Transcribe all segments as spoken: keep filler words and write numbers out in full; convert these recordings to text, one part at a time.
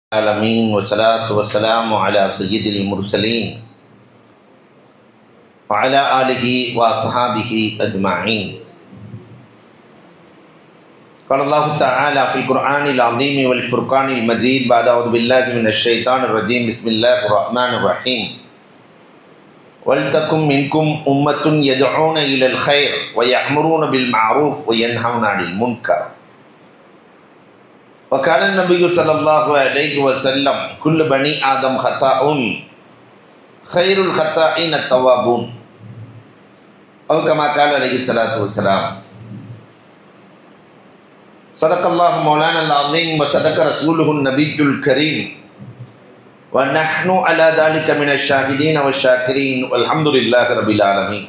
العالمين والصلاة والسلام على سيد المرسلين وعلى آله وأصحابه أجمعين. قال الله تعالى في القرآن العظيم والفرقان المجيد بعد أعوذ بالله من الشيطان الرجيم بسم الله الرحمن الرحيم. ولتكن منكم أمة يدعون إلى الخير ويأمرون بالمعروف وينهون عن المنكر. وقال النبي صلى الله عليه وسلم كل بني آدم خطاء خير الخطائين التوابون أو كما قال عليه الصلاة والسلام. صدق الله مولانا العظيم وصدق رسوله النبي الكريم ونحن على ذلك من الشاهدين والشاكرين والحمد لله رب العالمين.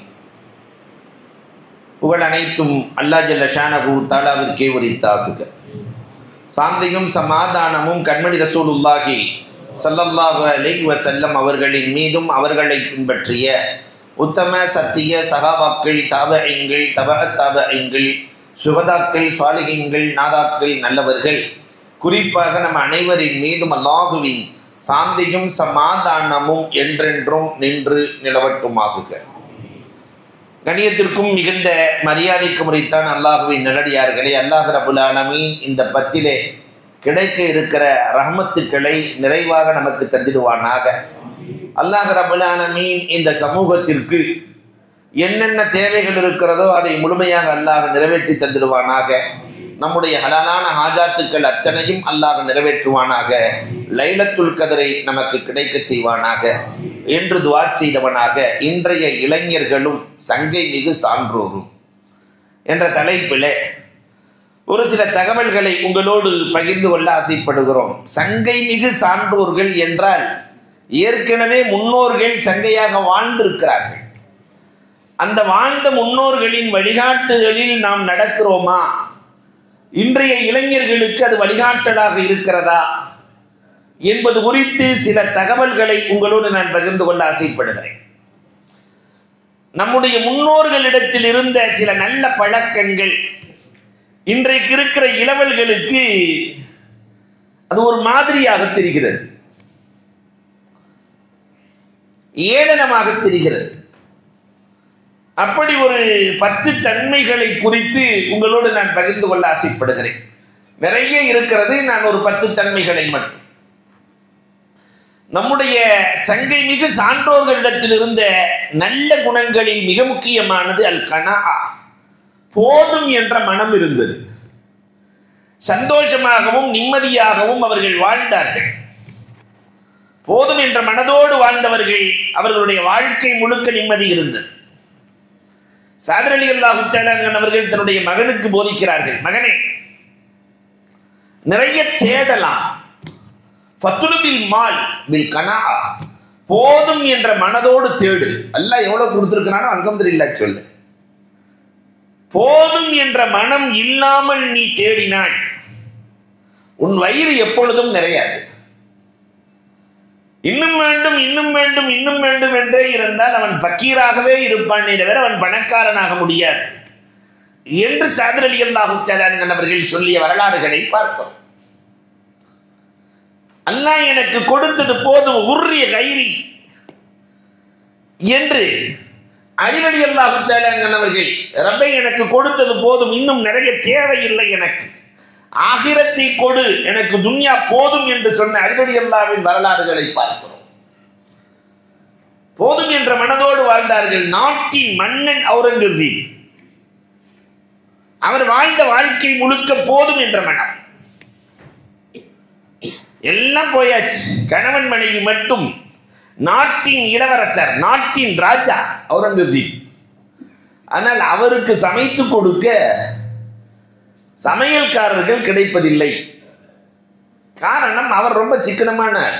புகழ் அனைத்தும் அல்லாஹ் ஜல்ல ஷானஹு தஆலாவிற்கே உரித்தாகுக. சாந்தியும் சமாதானமும் கண்மணி ரசூலுல்லாஹி ஸல்லல்லாஹு அலைஹி வஸல்லம் அவர்களின் மீதும் அவர்களை பின்பற்றிய உத்தம சத்திய சஹாபாக்கள் தாபஈன்கள் தபஅத் தாபஈன்கள் சுஹதாக்கள் சாலிஹீன்கள் நாதாக்கள் நல்லவர்கள் குறிப்பாக நம் அனைவரின் மீதும் அல்லாஹுவின் சாந்தியும் சமாதானமும் என்றென்றும் நின்று நிலவட்டுமாகுக. கணியத்திற்கும் மிகுந்த மரியாதைக்கு முறைத்தான் அல்லாஹுவின் நல்லடியார்களே, அல்லாஹ் ரப்புல் ஆலமீன் இந்த பத்திலே கிடைக்க இருக்கிற ரஹ்மத்துக்களை நிறைவாக நமக்கு தந்திடுவானாக. அல்லாஹ் ரப்புல் ஆலமீன் இந்த சமூகத்திற்கு என்னென்ன தேவைகள் இருக்கிறதோ அதை முழுமையாக அல்லாஹ் நிறைவேற்றி தந்திடுவானாக. நம்முடைய ஹலாலான ஹாஜாத்துக்கள் அத்தனையும் அல்லாஹ் நிறைவேற்றுவானாக. லைலத்துல் கதரை நமக்கு கிடைக்க செய்வானாக என்று துஆ செய்தவனாக இன்றைய இளைஞர்களும் சங்கை மிகு சான்றோரும் என்ற தலைப்பிலே ஒரு சில தகவல்களை உங்களோடு பகிர்ந்து கொள்ள ஆசைப்படுகிறோம். சங்கை மிகு சான்றோர்கள் என்றால் ஏற்கனவே முன்னோர்கள் சங்கையாக வாழ்ந்திருக்கிறார்கள். அந்த வாழ்ந்த முன்னோர்களின் வழிகாட்டுதலில் நாம் நடக்கிறோமா? இன்றைய இளைஞர்களுக்கு அது வழிகாட்டலாக இருக்கிறதா என்பது குறித்து சில தகவல்களை உங்களோடு நான் பகிர்ந்து கொள்ள ஆசைப்படுகிறேன். நம்முடைய முன்னோர்களிடத்தில் இருந்த சில நல்ல பழக்கங்கள் இன்றைக்கு இருக்கிற இளவல்களுக்கு அது ஒரு மாதிரியாக தெரிகிறது, ஏளனமாக தெரிகிறது. அப்படி ஒரு பத்து தன்மைகளை குறித்து உங்களோடு நான் பகிர்ந்து கொள்ள ஆசைப்படுகிறேன். நிறைய இருக்கிறது, நான் ஒரு பத்து தன்மைகளை மட்டும். நம்முடைய சங்கை மிகு சான்றோர்களிடத்தில் இருந்த நல்ல குணங்களில் மிக முக்கியமானது அல் கனா, போதும் என்ற மனம் இருந்தது. சந்தோஷமாகவும் நிம்மதியாகவும் அவர்கள் வாழ்ந்தார்கள். போதும் என்ற மனதோடு வாழ்ந்தவர்கள், அவர்களுடைய வாழ்க்கை முழுக்க நிம்மதி இருந்தது. சாதர் அலி அல்லாஹு தஆலா அவர்கள் தன்னுடைய மகனுக்கு போதிக்கிறார்கள், மகனே நிறைய தேடலாம், ஃபத்துலுபில் மால் பில் கனா, போதும் என்ற மனதோடு தேடு. அல்லாஹ் எவ்வளவு கொடுத்திருக்கிறானோ அல்ஹம்துலில்லாஹ் சொல்லு. போதும் என்ற மனம் இல்லாமல் நீ தேடினாய், உன் வயிறு எப்பொழுதும் நிறையாது. இன்னும் வேண்டும் இன்னும் வேண்டும் இன்னும் வேண்டும் என்றே இருந்தால் அவன் ஃபக்கீராகவே இருப்பானே தவிர அவன் பணக்காரனாக முடியாது என்று சாதர் அலி அல்லாஹு தஆலா அவர்கள் சொல்லிய வரலாறுகளை பார்க்கிறோம். அல்லாஹ் எனக்கு கொடுத்தது போதும் உர்ரிய கைரி என்று அலி ரலியல்லாஹு தஆலா அவர்கள், ரப்பை எனக்கு கொடுத்தது போதும், இன்னும் நிறைய தேவையில்லை, எனக்கு ஆகிரத்தை கொடு, எனக்கு துன்யா போதும் என்று சொன்ன அலி ரலியல்லாஹுவின் வரலாறுகளை பார்க்கிறோம். போதும் என்ற மனதோடு வாழ்ந்தார்கள். நாட்டின் மன்னன் அவுரங்கசீப், அவர் வாழ்ந்த வாழ்க்கை முழுக்க போதும் என்ற மனம். எல்லாம் போயாச்சு, கணவன் மனைவி மட்டும். நாட்டின் இளவரசர், நாட்டின் ராஜா அவுரங்கசீப். ஆனால் அவருக்கு சமைத்து கொடுக்க சமையல்காரர்கள் கிடைப்பதில்லை. காரணம், அவர் ரொம்ப சிக்கனமான ஆள்.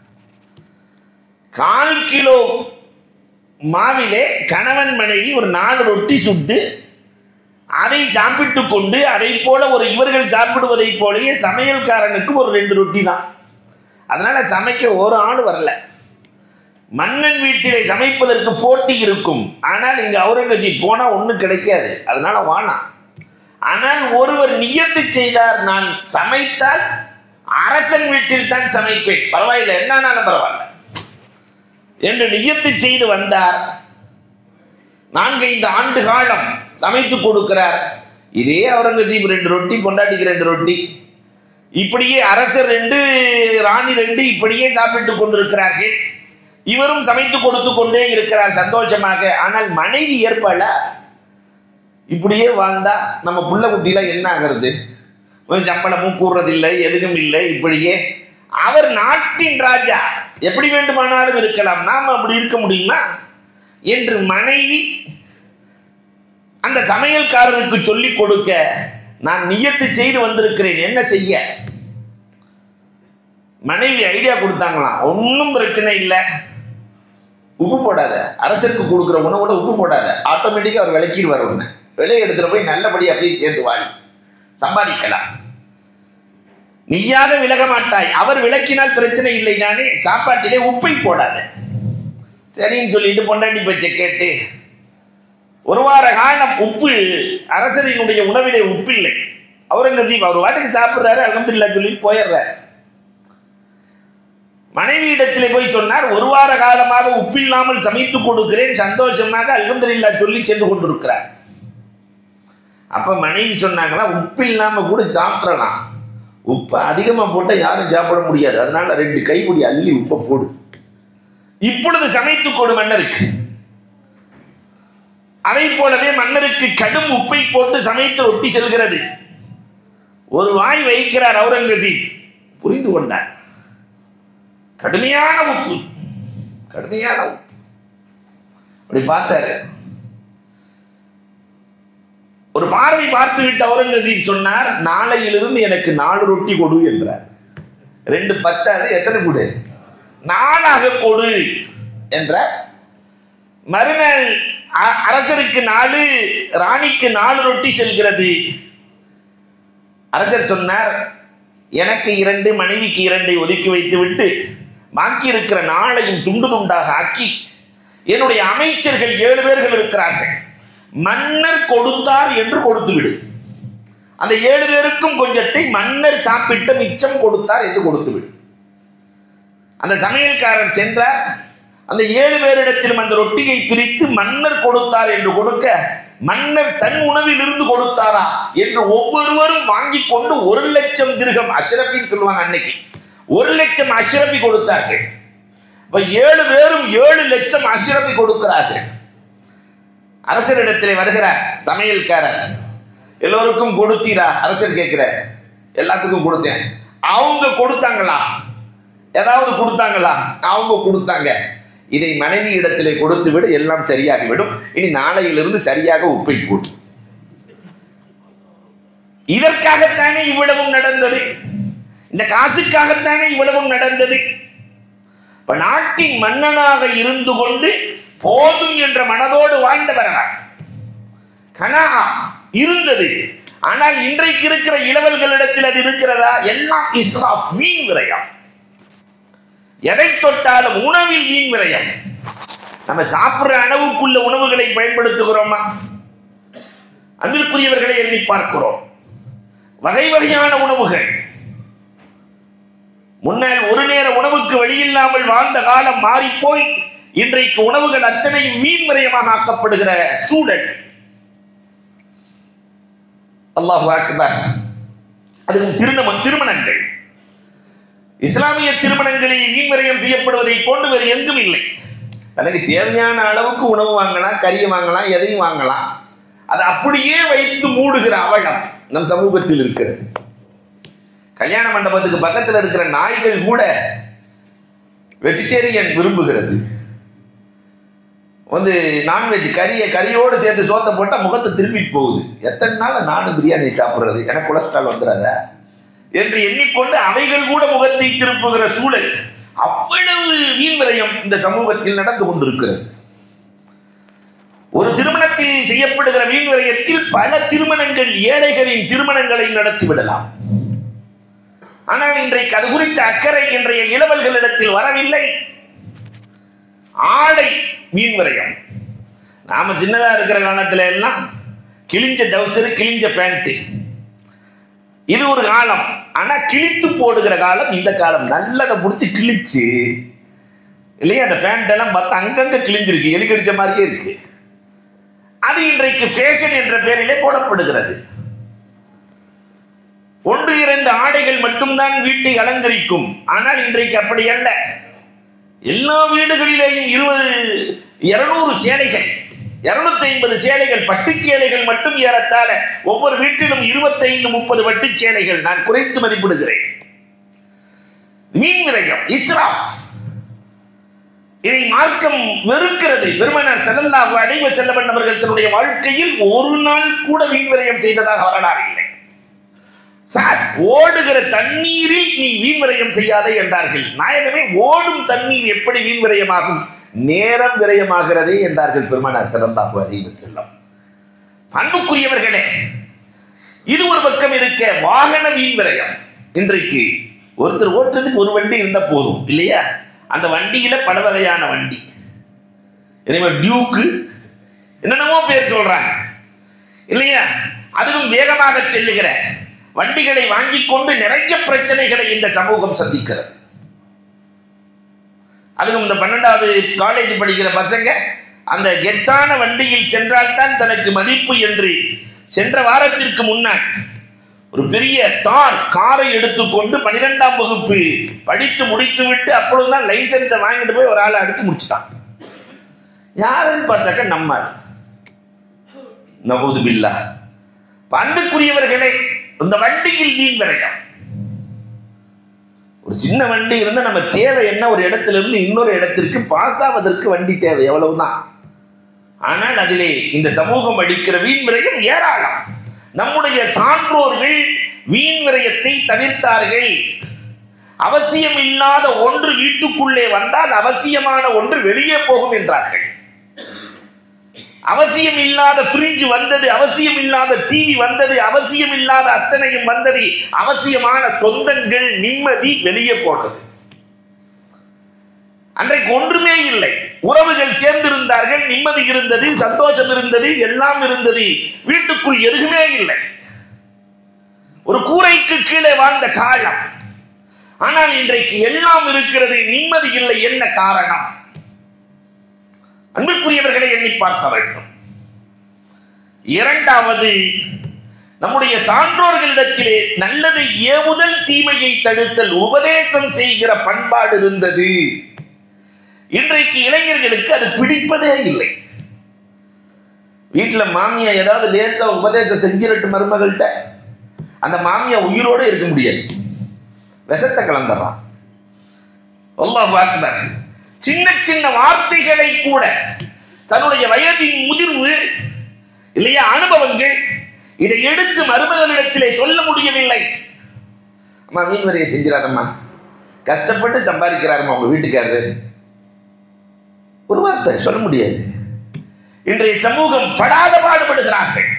கால் கிலோ மாவிலே கணவன் மனைவி ஒரு நாலு ரொட்டி சுட்டு அதை சாப்பிட்டு கொண்டு, அதை போல ஒரு இவர்கள் சாப்பிடுவதை போலயே சமையல்காரனுக்கு ஒரு ரெண்டு ரொட்டி தான். அதனால சமைக்க ஒரு ஆள் வரல. மன்னன் வீட்டிலே சமைப்பதற்கு போட்டி இருக்கும். ஆனால் இங்க அவுரங்கசீப் போனா ஒன்றும் கிடைக்காது, அதனால வானா. ஆனால் ஒருவர் நியத்து செய்தார், நான் சமைத்தால் அரசன் வீட்டில் தான் சமைப்பேன், பரவாயில்லை, என்னாலும் பரவாயில்ல என்று நியத்து செய்து வந்தார். நான்கைந்து ஆண்டு காலம் சமைத்து கொடுக்கிறார். இதே அவுரங்கசீப் ரெண்டு ரொட்டி, பொண்டாட்டிக்கு ரெண்டு ரொட்டி, இப்படியே அரசர் ரெண்டு, ராணி ரெண்டு, இப்படியே சாப்பிட்டு கொண்டிருக்கிறார்கள். இவரும் சமைத்து கொடுத்து கொண்டே இருக்கிறார் சந்தோஷமாக. ஆனால் மனைவி ஏற்பல, இப்படியே வாழ்ந்தா நம்ம புள்ள குட்டியில என்ன ஆகிறது? சம்பளமும் கூறுறதில்லை, எதுவும் இல்லை. இப்படியே அவர் நாட்டின் ராஜா, எப்படி வேண்டுமானாலும் இருக்கலாம், நாம் அப்படி இருக்க முடியுமா என்று மனைவி அந்த சமையல்காரருக்கு சொல்லிக் கொடுக்க, நான் நியத்து செய்து வந்திருக்கிறேன், என்ன செய்ய? மனைவி ஐடியா கொடுத்தாங்களாம், ஒன்றும் பிரச்சனை இல்லை, உப்பு போடாத, அரசருக்கு கொடுக்குற உணவுல உப்பு போடாத, ஆட்டோமேட்டிக்காக அவர் விளக்கிடுவார். ஒன்று விலையை எடுத்துகிட்டு போய் நல்லபடியாக அப்படியே சேர்த்து வாழி சம்பாதிக்கலாம். நீயாக விலக மாட்டாய், அவர் விளக்கினால் பிரச்சனை இல்லை தானே, சாப்பாட்டிலே உப்பை போடாத. சரின்னு சொல்லிட்டு பொண்டாட்டி பேச்சை கேட்டு ஒரு வார காலம் உப்பு, அரசரினுடைய உணவிலே உப்பு இல்லை. அவுரங்கசீப் அவர் வாட்டுக்கு சாப்பிட்றாரு, அல்ஹம்துலில்லாஹ் சொல்லிட்டு போயிடுறாரு. மனைவி இடத்திலே போய் சொன்னார், ஒரு வார காலமாக உப்பில்லாமல் சமைத்து கொடுக்கிறேன், சந்தோஷமாக அல்ஹம்துலில்லாஹ் சொல்லி சென்று கொண்டிருக்கிறார். அப்ப மனைவி சொன்னாங்களா, உப்பு இல்லாம கூட சாப்பிடலாம், உப்பு அதிகமா போட்டா யாரும் சாப்பிட முடியாது, அதனால ரெண்டு கைப்பிடி அள்ளி உப்பை போடு, இப்பொழுது சமைத்து கொடு மன்னருக்கு. அதை போலவே மன்னருக்கு கடும் உப்பை போட்டு சமைத்து ரொட்டி செல்கிறது. ஒரு வாய் வைக்கிறார் அவுரங்கசீப், புரிந்து கொண்டார். கடுமையான உப்பு, கடுமையான உப்பு. அப்படி பார்த்தாரு. ஒரு பார்வை பார்த்து விட்டு அவுரங்கசீப் சொன்னார், நாளையிலிருந்து எனக்கு நாலு ரொட்டி கொடு என்றார். ரெண்டு பத்தாது, எத்தனை கொடு? நாலாக கொடு என்றார். மறுநாள் அரசருக்கு நாலு, ராணிக்கு நாலு ரொட்டி செல்கிறது. அரசர் சொன்னார், எனக்கு இரண்டு, மனைவிக்கு இரண்டை ஒதுக்கி வைத்து விட்டு பாக்கி இருக்கிற நாளையும் துண்டு துண்டாக ஆக்கி, என்னுடைய அமைச்சர்கள் ஏழு பேர்கள் இருக்கிறார்கள், மன்னர் கொடுத்தார் என்று கொடுத்து விடு. அந்த ஏழு பேருக்கும் கொஞ்சத்தை மன்னர் சாப்பிட்ட மிச்சம் கொடுத்தார் என்று கொடுத்து விடு. அந்த சமையல்காரன் சென்றார். அந்த ஏழு பேரிடத்திலும் அந்த ரொட்டியை பிரித்து மன்னர் கொடுத்தார் என்று கொடுக்க, மன்னர் தன் உணவில் இருந்து கொடுத்தாரா என்று ஒவ்வொருவரும் வாங்கி கொண்டு ஒரு லட்சம் திர்ஹம், அஷ்ரபின்னு சொல்லுவாங்க அன்னைக்கு, ஒரு லட்சம் அஷ்ரபி கொடுத்தார்கள். இப்ப ஏழு பேரும் ஏழு லட்சம் அஷ்ரபி கொடுக்கிறார்கள். அரசரிடத்திலே வருகிறார் சமையல்காரர், எல்லோருக்கும் கொடுத்தீரா? அரசர் கேட்கிறார். எல்லாத்துக்கும் கொடுத்தேன். அவங்க கொடுத்தாங்களா? ஏதாவது கொடுத்தாங்களா? அவங்க கொடுத்தாங்க. இதை மனைவி இடத்திலே கொடுத்து விடு, எல்லாம் சரியாகிவிடும். இனி நாளையிலிருந்து சரியாக உப்பை போட்டு. இதற்காகத்தானே இவ்வளவும் நடந்தது, இந்த காசுக்காகத்தானே இவ்வளவும் நடந்தது. இப்ப நாட்டின் மன்னனாக இருந்து கொண்டு போதும் என்ற மனதோடு வாழ்ந்தவர்கள் கனா இருந்தது. ஆனால் இன்றைக்கு இருக்கிற இளவல்களிடத்தில் அது இருக்கிறதா? எல்லாம் இஸ்ராஃப், வீண் விரயம். எதை தொட்டாலும் உணவில் வீண் விரயம். நம்ம சாப்பிடுற அளவுக்குள்ள உணவுகளை பயன்படுத்துகிறோமா? அன்பிற்குரியவர்களை எண்ணி பார்க்கிறோம். வகை வகையான உணவுகள். முன்னால் ஒரு நேர உணவுக்கு வழியில்லாமல் வாழ்ந்த காலம் மாறி போய் இன்றைக்கு உணவுகள் அத்தனையும் வீண் விரயமாக ஆக்கப்படுகிற சூழல். அல்லாஹு அக்பர். அதுவும் திருமணம் திருமணங்கள், இஸ்லாமிய திருமணங்களில் வீண் விரயம் செய்யப்படுவதை போன்று வேறு எங்கும் இல்லை. தனக்கு தேவையான அளவுக்கு உணவு வாங்கலாம், கறியை வாங்கலாம், எதையும் வாங்கலாம். அதை அப்படியே வைத்து மூடுகிற அவலம் நம் சமூகத்தில் இருக்கிறது. கல்யாண மண்டபத்துக்கு பக்கத்தில் இருக்கிற நாய்கள் கூட வெஜிடேரியன் விரும்புகிறது. வந்து நான்வெஜ் கறியை கறியோடு சேர்த்து சோத்தை போட்டால் முகத்தை திரும்பிட்டு போகுது. எத்தனை நாள் நானும் பிரியாணி சாப்பிட்றது, எனக்கு கொலஸ்ட்ரால் வந்துடாத என்று எண்ணிக்கொண்டு அவைகள் கூட முகத்தை திருப்புகிற சூழல். அவ்வளவு வீண் விரயம் இந்த சமூகத்தில் நடந்து கொண்டிருக்கிறது. ஒரு திருமணத்தில் செய்யப்படுகிற வீண் விரயத்தில் பல திருமணங்கள், ஏழைகளின் திருமணங்களை நடத்திவிடலாம். ஆனால் இன்றைக்கு அது குறித்த அக்கறை இன்றைய இளவல்களிடத்தில் வரவில்லை. ஆடை வீண் விரயம். நாம சின்னதா இருக்கிற காலத்துல எல்லாம் கிழிஞ்ச டவுசர், கிழிஞ்ச பேண்ட், இது ஒரு காலம். ஆனா கிழித்து போடுகிற காலம் இந்த காலம். நல்லதை முடிச்சு கிழிச்சு இல்லையா, அந்த பேண்ட் எல்லாம் பார்த்தா அங்கங்க கிழிஞ்சிருக்கு, எலிக்கடிச்ச மாதிரியே இருக்கு. அது இன்றைக்கு ஃபேஷன் என்ற பெயரிலே போடப்படுகிறது. ஒன்று இரண்டு ஆடைகள் மட்டும்தான் வீட்டை அலங்கரிக்கும். ஆனால் இன்றைக்கு அப்படி அல்ல. எல்லா வீடுகளிலேயும் இருபது இருநூறு சேலைகள், இருநூத்தி ஐம்பது சேலைகள், பட்டு சேலைகள் மட்டும் ஏறத்தாழ ஒவ்வொரு வீட்டிலும் இருபத்தி ஐந்து முப்பது பட்டு சேலைகள். நான் குறைத்து மதிப்பிடுகிறேன். மீன் விரயம், இஸ்ராஃப், இதை மார்க்கம் வெறுக்கிறது. பெருமானார் ஸல்லல்லாஹு அலைஹி வஸல்லம் அவர்கள் தன்னுடைய வாழ்க்கையில் ஒரு நாள் கூட வீண் விரயம் செய்ததாக வரலாறு இல்லை. சார், ஓடுகிற தண்ணீரில் நீ வீண் விரயம் செய்யாதே என்றார்கள். நாயகமே, ஓடும் தண்ணீர் எப்படி வீண் விரயமாகும்? நேரம் விரயமாகிறதே என்றார்கள் பெருமானார் ஸல்லல்லாஹு அலைஹி வஸல்லம். அன்புக்குரியவர்களே, இது ஒரு பக்கம் இருக்க வாகன வீண் விரயம். இன்றைக்கு ஒருத்தர் ஓட்டுறதுக்கு ஒரு வண்டி இருந்தா போதும் இல்லையா? அந்த வண்டியில பல வகையான வண்டி, டியூக்கு என்னென்னமோ பேர் சொல்றாங்க இல்லையா? அதுவும் வேகமாக செல்லுகிற வண்டிகளை வாங்கி கொண்டு நிறைய பிரச்சனைகளை இந்த சமூகம் சந்திக்கிறது. அதுவும் இந்த பன்னெண்டாவது காலேஜ் படிக்கிற பசங்க அந்த கெத்தான வண்டியில் சென்றால்தான் தனக்கு மதிப்பு என்று சென்ற வாரத்திற்கு முன்னால் ஒரு பெரிய தார் காரை எடுத்துக்கொண்டு பனிரெண்டாம் வகுப்பு படித்து முடித்து விட்டு அப்பொழுதுதான் லைசன்ஸை வாங்கிட்டு போய் ஒரு ஆளை அடித்து முடிச்சுட்டான். யாருன்னு பார்த்தாக்க நம்ம நவூது பில்லாஹ். அன்புக்குரியவர்களே, இந்த வண்டியில் வீண் விரயம். ஒரு சின்ன வண்டி இருந்தா நம்ம தேவை என்ன? ஒரு இடத்துல இருந்து இன்னொரு இடத்திற்கு பாஸ் ஆவதற்கு வண்டி தேவை, எவ்வளவுதான். ஆனால் அதிலே இந்த சமூகம் அடிக்கிற வீண் விரயம் ஏராளம். நம்முடைய சான்றோர்கள் வீண் விரயத்தை தவிர்த்தார்கள். அவசியம் இல்லாத ஒன்று வீட்டுக்குள்ளே வந்தால் அவசியமான ஒன்று வெளியே போகும் என்றார்கள். அவசியம் இல்லாத ஃப்ரிட்ஜ் வந்தது, அவசியம் இல்லாத டிவி வந்தது, அவசியம் இல்லாத அத்தனையும் வந்தது. அவசியமான சொந்தங்கள், நிம்மதி வெளியே போனது. அன்றைக்கு ஒன்றுமே இல்லை. உறவுகள் சேர்ந்திருந்தார்கள், நிம்மதி இருந்தது, சந்தோஷம் இருந்தது, எல்லாம் இருந்தது. வீட்டுக்குள் எதுவுமே இல்லை. ஒரு கூரைக்கு கீழே வாழ்ந்த காலம். ஆனால் இன்றைக்கு எல்லாம் இருக்கிறது, நிம்மதி இல்லை. என்ன காரணம்? அன்புக்குரியவர்களை எண்ணி பார்க்க வேண்டும். இரண்டாவது, நம்முடைய சான்றோர்களிடத்திலே நல்லதை ஏவுதல், தீமையை தடுத்தல், உபதேசம் செய்கிற பண்பாடு இருந்தது. இன்றைக்கு இளைஞர்களுக்கு அது பிடிப்பதே இல்லை. வீட்டுல மாமியா ஏதாவது லேசா உபதேசம் செஞ்சிரட்டு மருமகள்கிட்ட, அந்த மாமியா உயிரோடு இருக்க முடியாது, விஷத்தை கலந்துறான். அல்லாஹ் அக்பர். சின்ன சின்ன வார்த்தைகளை கூட தன்னுடைய வயதின் முதிர்வு இல்லையா, அனுபவங்கள், இதை எடுத்து மருமகளிடத்திலே சொல்ல முடியவில்லை. அம்மா, மீன் வரைய செஞ்சிடாதம்மா, கஷ்டப்பட்டு சம்பாதிக்கிறாருமா உங்க வீட்டுக்காரரு, ஒரு வார்த்தை சொல்ல முடியாது. இன்றைய சமூகம் படாத பாடுபடுகிறார்கள்.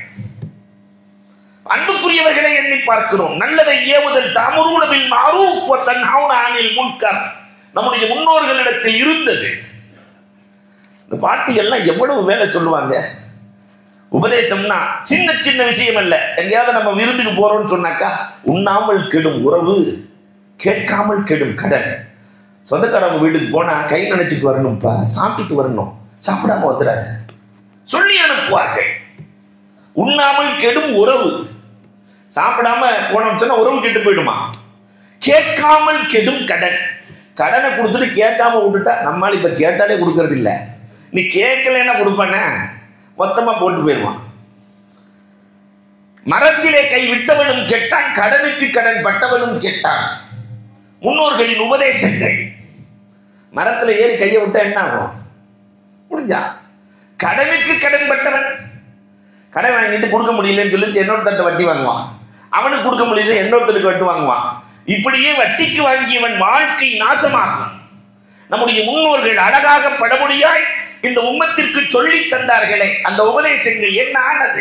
அன்புக்குரியவர்களை எண்ணி பார்க்கிறோம். நல்லதை ஏவுதல், தஅமுரூன பில் மஅரூஃப் வ தன்ஹவுன அனில் முன்கர் நம்முடைய முன்னோர்களிடத்தில் இருந்தது. இந்த பாட்டி எல்லாம் எவ்வளவு வேலை சொல்லுவாங்க. உபதேசம்னா சின்ன சின்ன விஷயம் அல்ல. எங்கேயாவது நம்ம விருந்துக்கு போறோம்னு சொன்னாக்கா, உண்ணாமல் கெடும் உறவு, கேட்காமல் கெடும் கடன். சொந்தக்காரவங்க வீட்டுக்கு போனா கை நினைச்சிட்டு வரணும்ப்பா, சாப்பிட்டு வரணும், சாப்பிடாம வந்துடாது சொல்லி அனுப்புவார்கள். உண்ணாமல் கெடும் உறவு. சாப்பிடாம போனோம் சொன்னா உறவு கெட்டு போயிடுமா. கேட்காமல் கெடும் கடன். கடனை கொடுத்துட்டு கேட்காம விட்டுட்டா, நம்மளால இப்ப கேட்டாலே கொடுக்கறது இல்லை. நீ கேட்கலன்னா கொடுப்பானே, மொத்தமா போட்டு போயிடுவான். மரத்திலே கை விட்டவனும் கெட்டான், கடனுக்கு கடன் பட்டவனும் கெட்டான். முன்னோர்களின் உபதேசங்கள். மரத்துல ஏறி கையை விட்டா என்ன ஆகும்? முடிஞ்சா. கடனுக்கு கடன் பட்டவன், கடன் வாங்கிட்டு கொடுக்க முடியலன்னு சொல்லிட்டு இன்னொருத்தட்ட வட்டி வாங்குவான். அவனுக்கு கொடுக்க முடியல, இன்னொருத்தருக்கு வட்டி வாங்குவான். இப்படியே வட்டிக்கு வாங்கியவன் வாழ்க்கை நாசமாகும். நம்முடைய முன்னோர்கள் அழகாக படமொழியாய் இந்த உம்மத்திற்கு சொல்லி தந்தார்களே, அந்த உபதேசங்கள் என்ன ஆனது?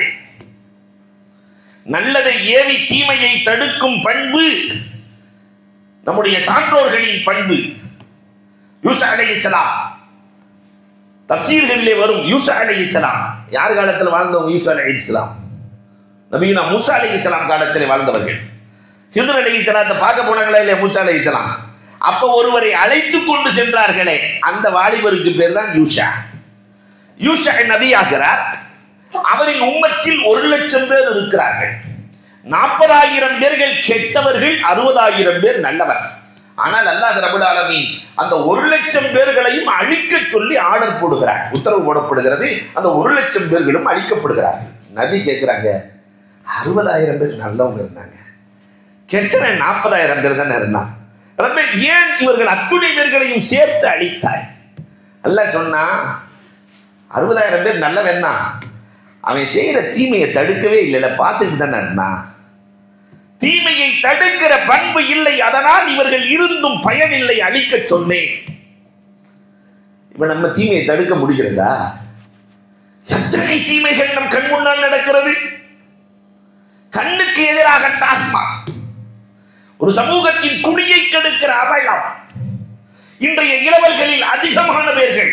நல்லதை ஏவி தீமையை தடுக்கும் பண்பு நம்முடைய சான்றோர்களின் பண்பு. யூசா அலைஹிஸ்ஸலாம் தப்சீர்களிலே வரும். யூசா அலைஹிஸ்ஸலாம் யார் காலத்தில் வாழ்ந்தவங்க? யூசா அலைஹிஸ்ஸலாம் நபியுனா மூசா அலைஹிஸ்ஸலாம் காலத்தில் வாழ்ந்தவர்கள். ஹிதுர் அலைஹிஸ்ஸலாத்தை பார்க்க போனாங்களா இல்லையா மூசா அலைஹிஸ்ஸலாம்? அப்ப ஒருவரை அழைத்து கொண்டு சென்றார்களே, அந்த வாலிபருக்கு பேர் தான் யூஷா. யூஷா நபி ஆகிறார். அவரின் உம்மத்தில் ஒரு லட்சம் பேர் இருக்கிறார்கள். நாற்பதாயிரம் பேர்கள் கெட்டவர்கள், அறுபதாயிரம் பேர் நல்லவர். ஆனால் அல்லாஹ் ரப்பல் ஆலமீன் அந்த ஒரு லட்சம் பேர்களையும் அழிக்க சொல்லி ஆர்டர் போடுகிறார், உத்தரவு போடப்படுகிறது. அந்த ஒரு லட்சம் பேர்களும் அழிக்கப்படுகிறார்கள். நபி கேட்கிறாங்க, அறுபதாயிரம் பேர் நல்லவங்க இருந்தாங்க, கெட்டவன் நாற்பதாயிரம் பேர் தானே இருந்தான், ஏன் இவர்கள் அத்துணை பேர்களையும் சேர்த்து அழித்தாய்? அல்லாஹ் சொன்னா, அறுபதாயிரம் பேர் நல்லவன் தான், அவன் செய்யற தீமையை தடுக்கவே இல்லை, பார்த்துட்டு தானே இருந்தான். தீமையை தடுக்கிற பண்பு இல்லை, அதனால் இவர்கள் இருந்தும் பயனில்லை, அழிக்க சொன்னேன். இப்ப நம்ம தீமையை தடுக்க முடிகிறதா? எத்தனை தீமைகள் நம் கண் முன்னால் நடக்கிறது. கண்ணுக்கு எதிராக டாஸ்மாக், ஒரு சமூகத்தின் குடியை கெடுக்கிற அவலம். இன்றைய இளவல்களில் அதிகமான பேர்கள்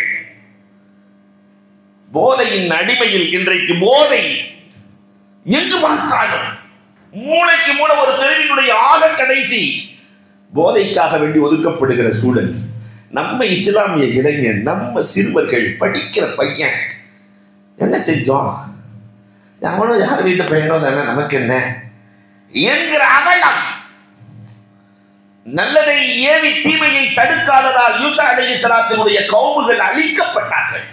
போதையின் அடிமையில். இன்றைக்கு போதை எங்கு பார்த்தாலும், மூளைக்கு மூளை ஒரு தெருவினுடைய ஆக கடைசி போதைக்காக வேண்டி ஒதுக்கப்படுகிற சூழல். நம்ம இஸ்லாமிய இளைஞர், நம்ம சிறுவர்கள், படிக்கிற பையன் என்ன செஞ்சோம், எவனோ யார் வீட்டு பையனோ தானே, நமக்கு என்ன என்கிற அவலம். நல்லதை ஏவி தீமையை தடுக்காததால் யூசா அலைஹிஸ்ஸலாத்தினுடைய கௌமுகள் அழிக்கப்பட்டார்கள்.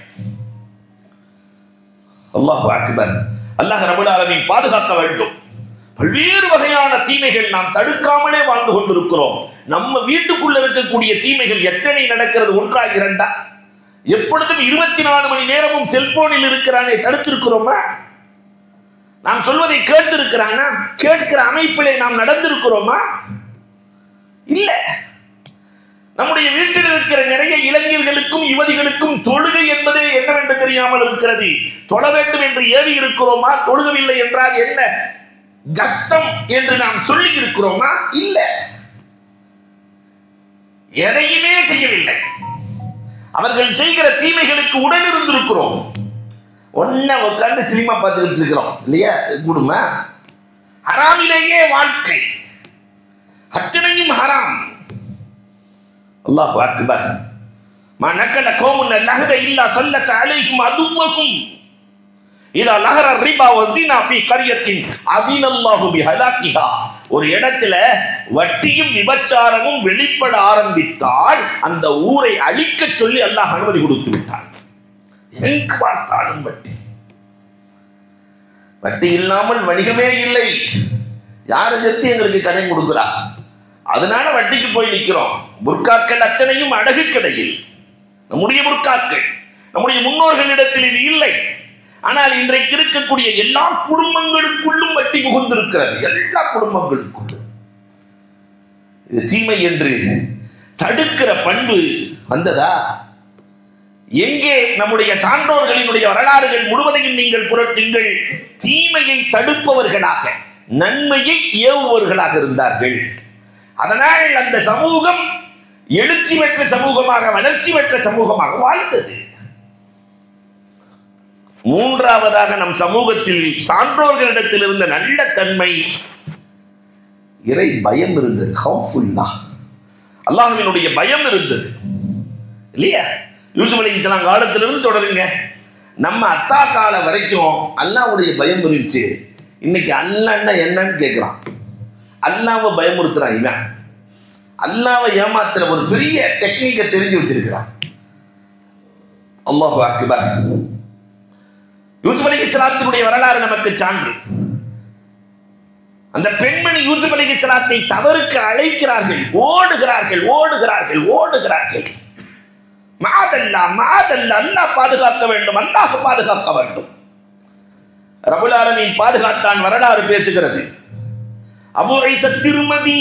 அல்லாஹ் அக்பர். அல்லாஹ் ரப்பல் ஆலமீன் பாதுகாக்க வேண்டும். பல்வேறு வகையான தீமைகள் நாம் தடுக்காமலே வாழ்ந்து கொண்டிருக்கிறோம். நம்ம வீட்டுக்குள்ள இருக்கக்கூடிய தீமைகள் எத்தனை நடக்கிறது, ஒன்றா இரண்டா? எப்பொழுதும் இருபத்தி நாலு மணி நேரமும் செல்போனில் இருக்கிறானே, தடுத்திருக்கிறோமா? நாம் சொல்வதை கேட்டிருக்கிறானா? கேட்கிற அமைப்பிலே நாம் நடந்திருக்கிறோமா? இல்ல. நம்முடைய வீட்டில் இருக்கிற நிறைய இளைஞர்களுக்கும் யுவதிகளுக்கும் தொழுகை என்பதே என்னவென்று தெரியாமல் இருக்கிறது. தொழ வேண்டும் என்று ஏவி இருக்கிறோமா? தொழுகவில்லை என்றால் என்ன கஷ்டம் என்று நாம் சொல்லி இருக்கிறோமா? இல்ல. எதையுமே செய்யவில்லை. அவர்கள் செய்கிற தீமைகளுக்கு உடன் இருந்திருக்கிறோம். ஒன்ன உட்கார்ந்து சினிமா பார்த்துக்கிட்டு இருக்கிறோம் இல்லையா? குடும்பம் ஹராமிலேயே வாழ்க்கை, அத்தனையும் ஹராம். அல்லாஹ் அக்பர். மா நக்கல கௌமுன் லஹத இல்லா ஸல்லத அலைஹிம் அதுவஹும் இதா லஹர ரிபா வஸினா ஃபீ கரியத்தின் அதினல்லாஹு பிஹலாகிஹா. ஒரு இடத்துல வட்டியும் விபச்சாரமும் வெளிப்பட ஆரம்பித்தால் அந்த ஊரை அழிக்க சொல்லி அல்லாஹ் அனுமதி கொடுத்து விட்டான். எங்கு பார்த்தாலும் வட்டி. வட்டி இல்லாமல் வணிகமே இல்லை. யாரை எத்தி எங்களுக்கு கடன் கொடுக்கிறா? அதனால வட்டிக்கு போய் நிற்கிறோம். புர்காக்கள் அத்தனையும் அடகு கடையில். நம்முடைய புர்காக்கள் நம்முடைய முன்னோர்களிடத்தில் இது இல்லை. ஆனால் இன்றைக்கு இருக்கக்கூடிய எல்லா குடும்பங்களுக்குள்ளும் வட்டி புகுந்திருக்கிறது. எல்லா குடும்பங்களுக்குள்ளும் இது தீமை என்று தடுக்கிற பண்பு வந்ததா? எங்கே நம்முடைய சான்றோர்களினுடைய வரலாறுகள் முழுவதையும் நீங்கள் புரட்டுங்கள். தீமையை தடுப்பவர்களாக, நன்மையை ஏவுபவர்களாக இருந்தார்கள். அதனால் அந்த சமூகம் எழுச்சி பெற்ற சமூகமாக, வளர்ச்சி பெற்ற சமூகமாக வாழ்ந்தது. மூன்றாவதாக நம் சமூகத்தில் சான்றோர்களிடத்தில் இருந்த நல்ல தன்மை இறை பயம் இருந்தது. அல்லாஹ்வினுடைய பயம் இருந்தது இல்லையா? யூசுப் அலைஹிஸ்ஸலாம் காலத்திலிருந்து தொடருங்க, நம்ம அத்தா கால வரைக்கும் அல்லாஹ்வுடைய பயம் இருந்துச்சு. இன்னைக்கு அல்லாஹ்னா என்னன்னு கேட்கிறான். அல்லாஹ்வை பயமுறுத்துறான். இவன் அல்லாஹ்வை ஏமாத்துற ஒரு பெரிய டெக்னிக்கை தெரிஞ்சு வச்சிருக்கிறான். அல்லாஹு அக்பர். யூசுப் அலைஹிஸ்ஸலாத்தினுடைய வரலாறு நமக்கு சான்று. அந்த பெண்மணி யூசுப் அலைஹிஸ்ஸலாத்தை தவறுக்கு அழைக்கிறார்கள், ஓடுகிறார்கள் ஓடுகிறார்கள் ஓடுகிறார்கள். மாதல்லா மாதல்லா, அல்லாஹ் பாதுகாக்க வேண்டும், அல்லாஹ் பாதுகாக்க வேண்டும். ரப்புல் ஆலமீன் பாதுகாத்தான். வரலாறு பேசுகிறது. அபூ ஈஸா திர்மிதி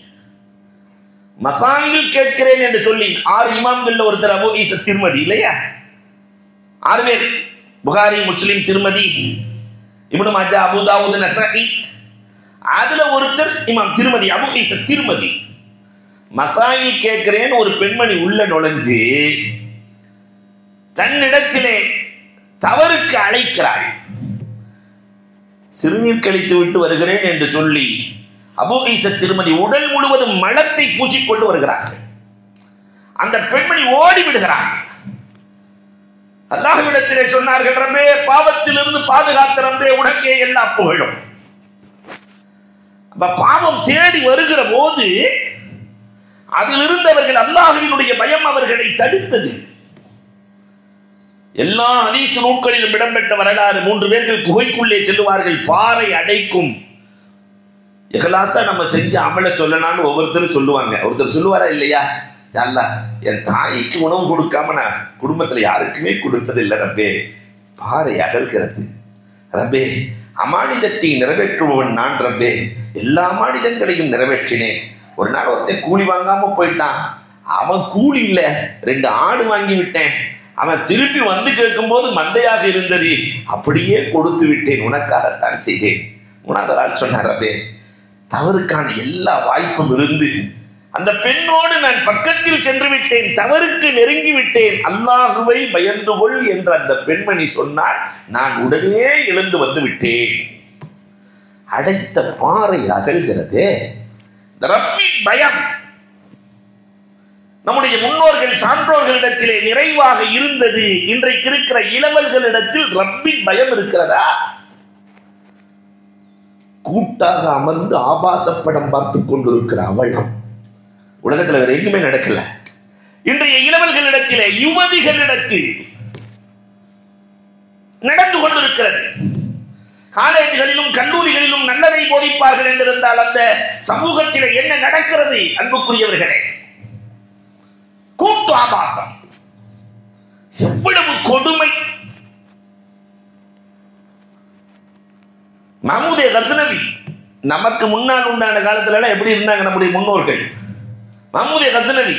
மசாயில் கேட்கிறேன் என்று சொல்லி ஆறு இமாம்கள் ஒருத்தர் அபூ ஈஸா திர்மிதி இல்லையா? ஆறு பேர், புகாரி, முஸ்லிம், திர்மிதி, இப்னு மாஜா, அபூ தாவூத், நஸாஇ. அதுல ஒருத்தர் இமாம் திர்மிதி, அபூ ஈஸா திர்மிதி. மசாயில் கேட்கிறேன் ஒரு பெண்மணி உள்ள நுழைஞ்சு தன்னிடத்திலே தவறுக்கு அழைக்கிறாள். சிறுநீர் கழித்து விட்டு வருகிறேன் என்று சொல்லி அபூ ஈஸா திருமதி உடல் முழுவதும் மலத்தை பூசிக்கொண்டு வருகிறார்கள். அந்த பெண்மணி ஓடி விடுகிறார். அல்லாஹ்விடத்திலே சொன்னார்கள், ரப்பே பாவத்திலிருந்து பாதுகாத்த ரப்பே உனக்கே எல்லா புகழும். அப்ப பாவம் தேடி வருகிற போது அதிலிருந்து அவர்கள் அல்லாஹ்வினுடைய பயம் அவர்களை தடுத்தது. எல்லா ஹதீஸ் நூல்களிலும் இடம்பெற்ற வரலாறு, மூன்று பேர்கள் குகைக்குள்ளே செல்லுவார்கள், பாறை அடைக்கும். இஹ்லாஸா நம்ம செஞ்ச அமலை சொல்லலாம்னு ஒவ்வொருத்தரும் சொல்லுவாங்க. ஒருத்தர் சொல்லுவாரா இல்லையா, அல்லாஹ் என் தாய்க்கு உணவு கொடுக்காம நான் குடும்பத்தில் யாருக்குமே கொடுத்ததில்லை ரப்பே, பாறை அகல்கிறது ரப்பே, அமானிதத்தை நிறைவேற்றுபவன் நான் ரப்பே, எல்லா அமானிதங்களையும் நிறைவேற்றினேன். ஒரு நாள் ஒருத்தன் கூலி வாங்காம போயிட்டான், அவன் கூலி இல்லை ரெண்டு ஆடு வாங்கி விட்டேன், அவன் திருப்பி வந்து கேட்கும் போது மந்தையாக இருந்தது, அப்படியே கொடுத்து விட்டேன், உனக்காகத்தான் செய்தேன். மூணாவது ஆள் சொன்னார், ரப்பே தவறுக்கான எல்லா வாய்ப்பும் இருந்து அந்த பெண்ணோடு நான் பக்கத்தில் சென்று விட்டேன், தவறுக்கு நெருங்கி விட்டேன், அல்லாஹுவை பயந்து கொள் என்று அந்த பெண்மணி சொன்னார். நான் உடனே எழுந்து வந்து விட்டேன். அடைத்த பாறை அகல்கிறதே. ரப்பின் பயம் நம்முடைய முன்னோர்கள் சான்றோர்களிடத்திலே நிறைவாக இருந்தது. இன்றைக்கு இருக்கிற இளவல்களிடத்தில் ரப்பின் பயம் இருக்கிறதா? கூட்டாக அமர்ந்து ஆபாச படம் பார்த்துக் கொண்டிருக்கிற அவலம் உலகத்தில் வேற எங்குமே நடக்கல. இன்றைய இளவல்களிடத்திலே யுவதிகளிடத்தில் நடந்து கொண்டிருக்கிறது. காலேஜுகளிலும் கல்லூரிகளிலும் நல்லதை போதிப்பார்கள் என்றிருந்தால் அந்த சமூகத்தில் என்ன நடக்கிறது அன்புக்குரியவர்களே? கூட்டு ஆபாசம், எவ்வளவு கொடுமை! மஹ்மூதே கஸ்னவி நமக்கு முன்னால் உண்டான காலத்துல எப்படி இருந்தாங்க நம்முடைய முன்னோர்கள்? மஹ்மூதே கஸ்னவி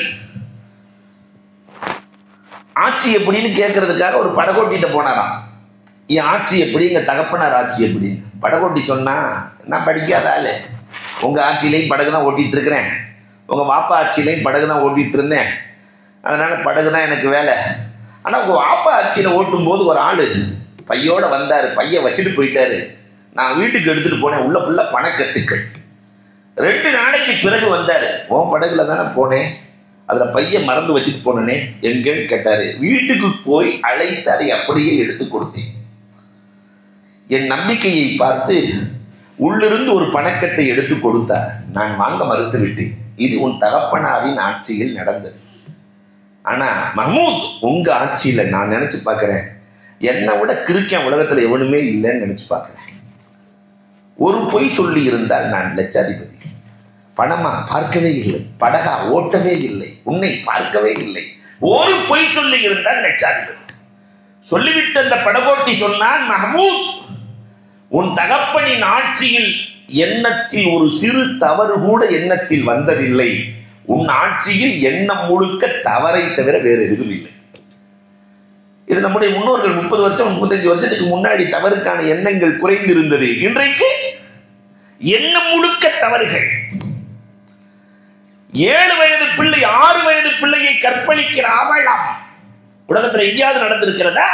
ஆட்சி எப்படின்னு கேட்கறதுக்காக ஒரு படகோட்டிட்ட போனாராம். என் ஆட்சி எப்படி, எங்க தகப்பனார் ஆட்சி எப்படின்னு. படகோட்டி சொன்னா, நான் படிக்காத ஆளு, உங்க ஆட்சியிலையும் படகு தான் ஓட்டிட்டு இருக்கிறேன், உங்க வாப்பா ஆட்சியிலையும் படகு தான் ஓட்டிட்டு இருந்தேன், அதனால படகு தான் எனக்கு வேலை. ஆனா உங்க வாப்பா ஆட்சியில ஓட்டும் போது ஒரு ஆளு பையோட வந்தாரு, பைய வச்சுட்டு போயிட்டாரு, நான் வீட்டுக்கு எடுத்துட்டு போனேன், உள்ள ஃபுல்லா பணக்கட்டுக்கள். ரெண்டு நாளைக்கு பிறகு வந்தாரு, உன் படகுல தானே போனேன், அதுல பைய மறந்து வச்சுட்டு போனேனே எங்கன்னு கேட்டாரு. வீட்டுக்கு போய் அழைத்து அதை அப்படியே எடுத்து கொடுத்தேன். என் நம்பிக்கையை பார்த்து உள்ளிருந்து ஒரு பணக்கட்டை எடுத்து கொடுத்தார். நான் வாங்க மறுத்து விட்டேன். இது உன் தகப்பனாரின் ஆட்சியில் நடந்தது. ஆனா மஹ்மூத், உங்க ஆட்சியில நான் நினைச்சு பார்க்கிறேன், என்னை விட கிறுக்கன் உலகத்துல எவனுமே இல்லைன்னு நினைச்சு பார்க்கிறேன். ஒரு பொய் சொல்லி இருந்தால் நான் லட்சாதிபதி. பணமா பார்க்கவே இல்லை, படகா ஓட்டவே இல்லை, உன்னை பார்க்கவே இல்லை. ஒரு பொய் சொல்லி இருந்தால் லட்சாதிபதி. சொல்லிவிட்டு அந்த படகோட்டி சொன்னான், மஹ்மூத், உன் தகப்பனின் ஆட்சியில் எண்ணத்தில் ஒரு சிறு தவறு கூட எண்ணத்தில் வந்ததில்லை. உன் ஆட்சியில் எண்ணம் முழுக்க தவறை தவிர வேறு எதுவும் இல்லை. இது நம்முடைய முன்னோர்கள் முப்பது வருஷம் முப்பத்தஞ்சு வருஷத்துக்கு முன்னாடி தவறுக்கான எண்ணங்கள் குறைந்திருந்தது. இன்றைக்கு எண்ணம் முழுக்க தவறுகள். ஏழு வயது பிள்ளை ஆறு வயது பிள்ளையை கற்பழிக்கிற அவலம் உலகத்தில் எங்கேயாவது நடந்திருக்கிறதா?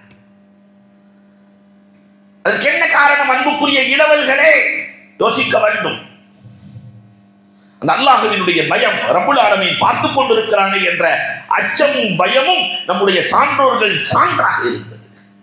அதற்கு என்ன காரணம்? அன்புக்குரிய இளவல்களே, யோசிக்க வேண்டும். அந்த அல்லாஹ்வினுடைய பயம், ரப்புல் ஆலமீன் பார்த்துக் கொண்டிருக்கிறானே என்ற அச்சமும் பயமும் நம்முடைய சான்றோர்கள் சான்றாக இருந்தது.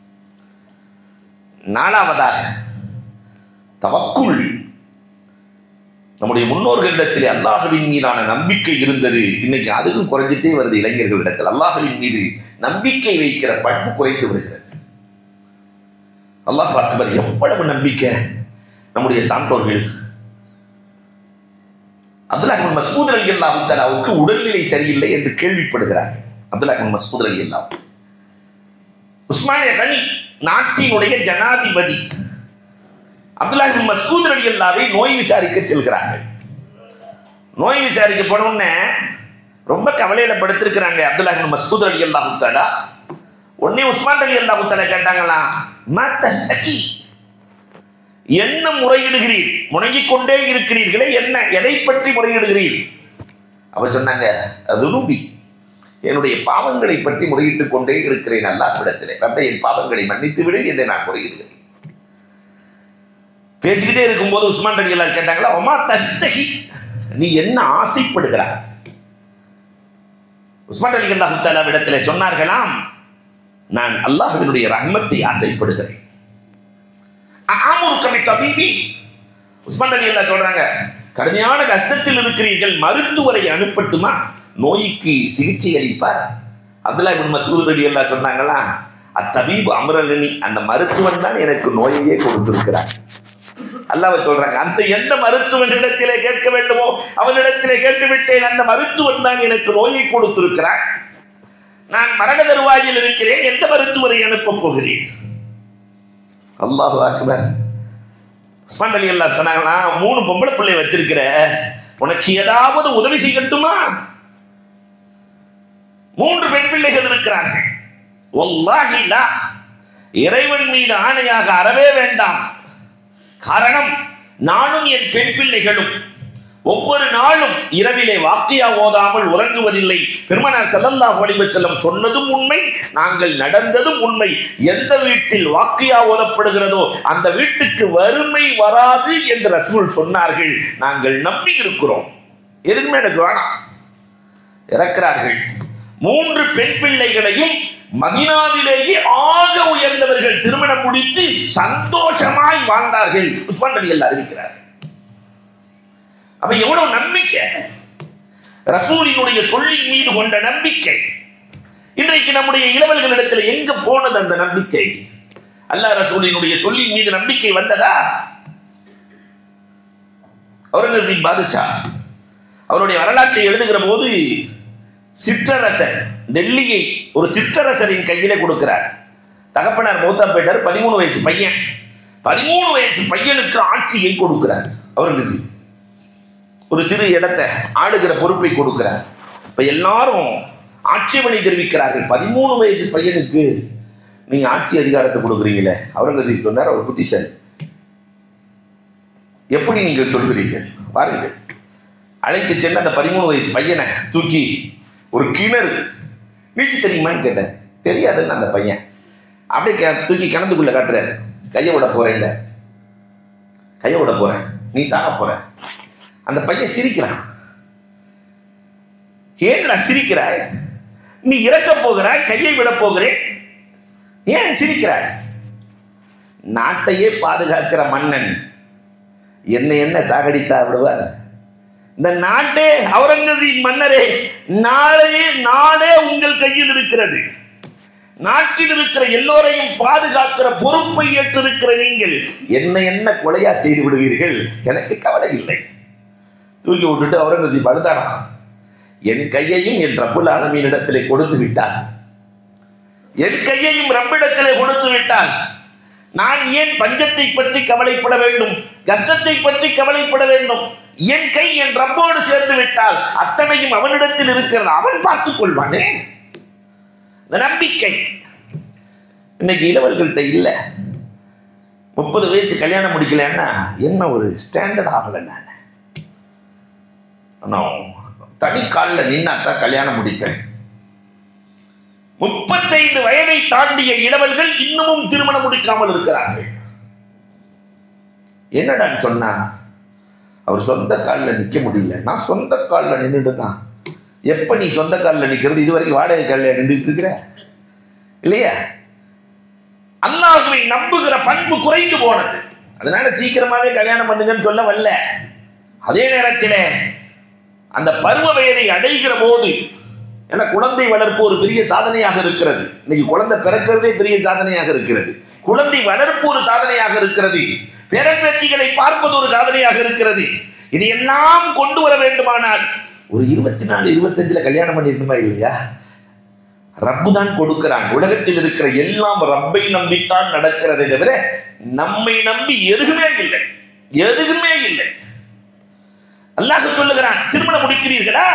நாலாவதாக தவக்குல். நம்முடைய முன்னோர்களிடத்தில் அல்லாஹ்வின் மீதான நம்பிக்கை இருந்தது. இன்னைக்கு அதுவும் குறைஞ்சிட்டே வருது. இளைஞர்களிடத்தில் அல்லாஹ்வின் மீது நம்பிக்கை வைக்கிற பண்பு குறைந்து வருகிறது. அல்லாஹ் அக்பர், எவ்வளவு நம்பிக்கை நம்முடைய சான்றோர்கள். அப்துல்லாஹ் இப்னு மஸ்ஊத் ரலியல்லாஹு தஆலாவுக்கு உடல்நிலை சரியில்லை என்று கேள்விப்படுகிறார். அப்துல்லாஹ் இப்னு மஸ்ஊத் ரலியல்லாஹு, உஸ்மானிய கனி நாட்டினுடைய ஜனாதிபதி அப்துல்லாஹ் இப்னு மஸ்ஊத் ரலியல்லாஹுவை நோய் விசாரிக்க செல்கிறார்கள். நோய் விசாரிக்க போனோம்னே ரொம்ப கவலையில படுத்திருக்கிறாங்க அப்துல்லாஹ் இப்னு மஸ்ஊத் ரலியல்லாஹு தஆலா. உடனே உஸ்மான் ரலியல்லாஹு தஆலா கேட்டாங்களா, மாத்தஸ்தகி, என்ன முறையிடுகிறீர்? முணங்கிக் கொண்டே இருக்கிறீர்களே, என்ன, எதை பற்றி முறையிடுகிறீர்? அவர் சொன்னாங்க, அதுனுபி, என்னுடைய பாவங்களை பற்றி முறையிட்டுக் கொண்டே இருக்கிறேன் அல்லாஹ்விடத்திலே. ரப்பே, என் பாவங்களை மன்னித்து விடு என்று நான் முறையிடுகிறேன். பேசிக்கிட்டே இருக்கும்போது உஸ்மான் ரலியல்லாஹு கேட்டாங்களா, ஒமா தஸ்தஹி, நீ என்ன ஆசைப்படுகிறாய்? உஸ்மான் ரலியல்லாஹு தஆலா இடத்திலே சொன்னார்களாம், நான் அல்லாஹ்வினுடைய ரஹ்மத்தை ஆசைப்படுகிறேன். ஆமுருக பிதபீபி, உஸ்மான் ரலியல்லாஹு சொல்றாங்க, கடுமையான கஷ்டத்தில் இருக்கிறீர்கள், மருத்துவரை அனுப்பட்டுமா, நோய்க்கு சிகிச்சை அளிப்பார். அப்துல்லாஹ் இப்னு மஸ்ஊத் ரலியல்லாஹு சொன்னாங்களா, அத்தபீபு அம்ரலனி, அந்த மருத்துவன் தான் எனக்கு நோயையே கொடுத்திருக்கிறார். அல்லாஹ் சொல்றாங்க, அந்த எந்த மருத்துவனிடத்திலே கேட்க வேண்டுமோ அவனிடத்திலே கேட்டுவிட்டேன், அந்த மருத்துவன் தான் எனக்கு நோயை கொடுத்திருக்கிறார். நான் மரண தருவாயில் இருக்கிறேன், எந்த மருத்துவரை அனுப்ப போகிறேன்? அல்லாஹு அக்பர். உஸ்மான் ரலியல்லாஹு சொன்னாங்களா, மூணு பொம்பளை பிள்ளை வச்சிருக்கிற, உனக்கு ஏதாவது உதவி செய்யட்டுமா? மூன்று பெண் பிள்ளைகள் இருக்கிறார்கள். வல்லாஹி லா, இறைவன் மீது ஆணையாக அறவே வேண்டாம். காரணம், நானும் என் பெண் பிள்ளைகளும் ஒவ்வொரு நாளும் இரவிலே வாக்கியா ஓதாமல் உறங்குவதில்லை. பெருமானார் ஸல்லல்லாஹு அலைஹி வஸல்லம் சொன்னதும் உண்மை, நாங்கள் நடந்ததும் உண்மை. எந்த வீட்டில் வாக்கியா ஓதப்படுகிறதோ அந்த வீட்டுக்கு வறுமை வராது என்று ரசூல் சொன்னார்கள். நாங்கள் நம்பி இருக்கிறோம். எதுக்குமே எனக்கு வேணாம். இறக்கிறார்கள். மூன்று பெண் பிள்ளைகளையும் மதீனாவிலேயே ஆக உயர்ந்தவர்கள் திருமணம் முடித்து சந்தோஷமாய் வாழ்ந்தார்கள். உஸ்மான் ரலியல்லாஹு அறிவிக்கிறார்கள். அப்ப எவ்வளவு நம்பிக்கை, ரசூலினுடைய சொல்லின் மீது கொண்ட நம்பிக்கை. இன்றைக்கு நம்முடைய இளவல்களிடத்தில் எங்க போனது அந்த நம்பிக்கை? அல்லாஹ் ரசூலினுடைய சொல்லின் மீது நம்பிக்கை வந்ததா? அவுரங்கசீப் பாதுஷா அவருடைய வரலாற்றை எழுதுகிற போது சிற்றரசர் டெல்லியை ஒரு சிற்றரசரின் கையிலே கொடுக்கிறார். தகப்பனார் மௌத்தா போயிட்டார். பதிமூணு வயசு பையன், பதிமூணு வயசு பையனுக்கு ஆட்சியை கொடுக்கிறார். அவுரங்கசீப் ஒரு சிறு இடத்தை ஆளுகிற பொறுப்பை கொடுக்கிறார். இப்ப எல்லாரும் ஆட்சேபனை தெரிவிக்கிறார்கள், பதிமூணு வயசு பையனுக்கு நீங்க ஆட்சி அதிகாரத்தை கொடுக்குறீங்களே. அவுரங்கசீப் சொன்னார், அவர் புத்திசாலி, எப்படி நீங்கள் சொல்கிறீர்கள் பாருங்கள். அழைத்து சென்று அந்த பதிமூணு வயசு பையனை தூக்கி ஒரு கிணறு, நீச்சல் தெரியுமான்னு கேட்டேன். தெரியாதுன்னு அந்த பையன் அப்படியே தூக்கி கிணத்துக்குள்ள காட்டுறாரு. கையை விட போறேன், இல்லை கையை விட போறேன், நீ சாக போற. அந்த பையன் சிரிக்கிறான். ஏன் நான் சிரிக்கிறாய்? நீ இறக்க போகிறாய், கையை விட போகிறேன், ஏன் சிரிக்கிறாய்? நாட்டையே பாதுகாக்கிற மன்னன் என்ன என்ன சாகடித்தா விடுவார்? இந்த நாட்டே, அவுரங்கசீப் மன்னரே, நாளையே நாடே உங்கள் கையில் இருக்கிறது. நாட்டில் இருக்கிற எல்லோரையும் பாதுகாக்கிற பொறுப்பை ஏற்றிருக்கிற நீங்கள் என்ன என்ன கொலையா செய்து விடுவீர்கள், எனக்கு கவலை இல்லை. தூக்கி விட்டுட்டு அவுரங்கசீப் அழுதானா, என் கையையும் என் ரப்புல் ஆலமீன் இடத்திலே கொடுத்து விட்டான், என் கையையும் ரப்பிடத்திலே கொடுத்து விட்டான். நான் ஏன் பஞ்சத்தை பற்றி கவலைப்பட வேண்டும், கஷ்டத்தை பற்றி கவலைப்பட வேண்டும்? என் கை என் ரப்போடு சேர்ந்து விட்டால் அத்தனையும் அவனிடத்தில் இருக்கிறது, அவன் பார்த்துக் கொள்வானே. இந்த நம்பிக்கை இன்னைக்கு இளவல்கள்கிட்ட இல்லை. முப்பது வயசு கல்யாணம் முடிக்கலன்னா என்ன ஒரு ஸ்டாண்டர்ட் ஆகலை. நான் தனி காலில் நின்னாத்தான் கல்யாணம் முடிப்பேன். முப்பத்தைந்து வயதை தாண்டிய இளவல்கள் இன்னமும் திருமணம் முடிக்காமல் இருக்கிறார்கள். என்னடான்னு சொன்னா, அவர் சொந்த காலில் நிற்க முடியல, நான் சொந்த காலில் நின்றுட்டு தான். எப்ப நீ சொந்த காலில் நிற்கிறது? இதுவரைக்கும் வாடகை காலில் நின்றுட்டு இருக்கிற இல்லையா? அல்லாஹ்வை நம்புகிற பண்பு குறைந்து போனது. அதனால சீக்கிரமாவே கல்யாணம் பண்ணுங்கன்னு சொல்ல வரல. அதே நேரத்தில் அந்த பருவ வயதை அடைகிற போது, ஏன்னா குழந்தை வளர்ப்பு ஒரு பெரிய சாதனையாக இருக்கிறது. இன்னைக்கு குழந்தை பிறக்கிறதே பெரிய சாதனையாக இருக்கிறது. குழந்தை வளர்ப்பு ஒரு சாதனையாக இருக்கிறது. பேரன்பேத்திகளை பார்ப்பது ஒரு சாதனையாக இருக்கிறது. இது எல்லாம் கொண்டு வர வேண்டுமானால் ஒரு இருபத்தி நாலு இருபத்தஞ்சுல கல்யாணம் பண்ணிருக்குமா இல்லையா? ரப்பு தான் கொடுக்கிறான். உலகத்தில் இருக்கிற எல்லாம் ரப்பை நம்பித்தான் நடக்கிறதை தவிர நம்மை நம்பி எதுவுமே இல்லை, எதுவுமே இல்லை. அல்லாஹ் சொல்லுகிறான், திருமணம் முடிக்கிறீர்களா,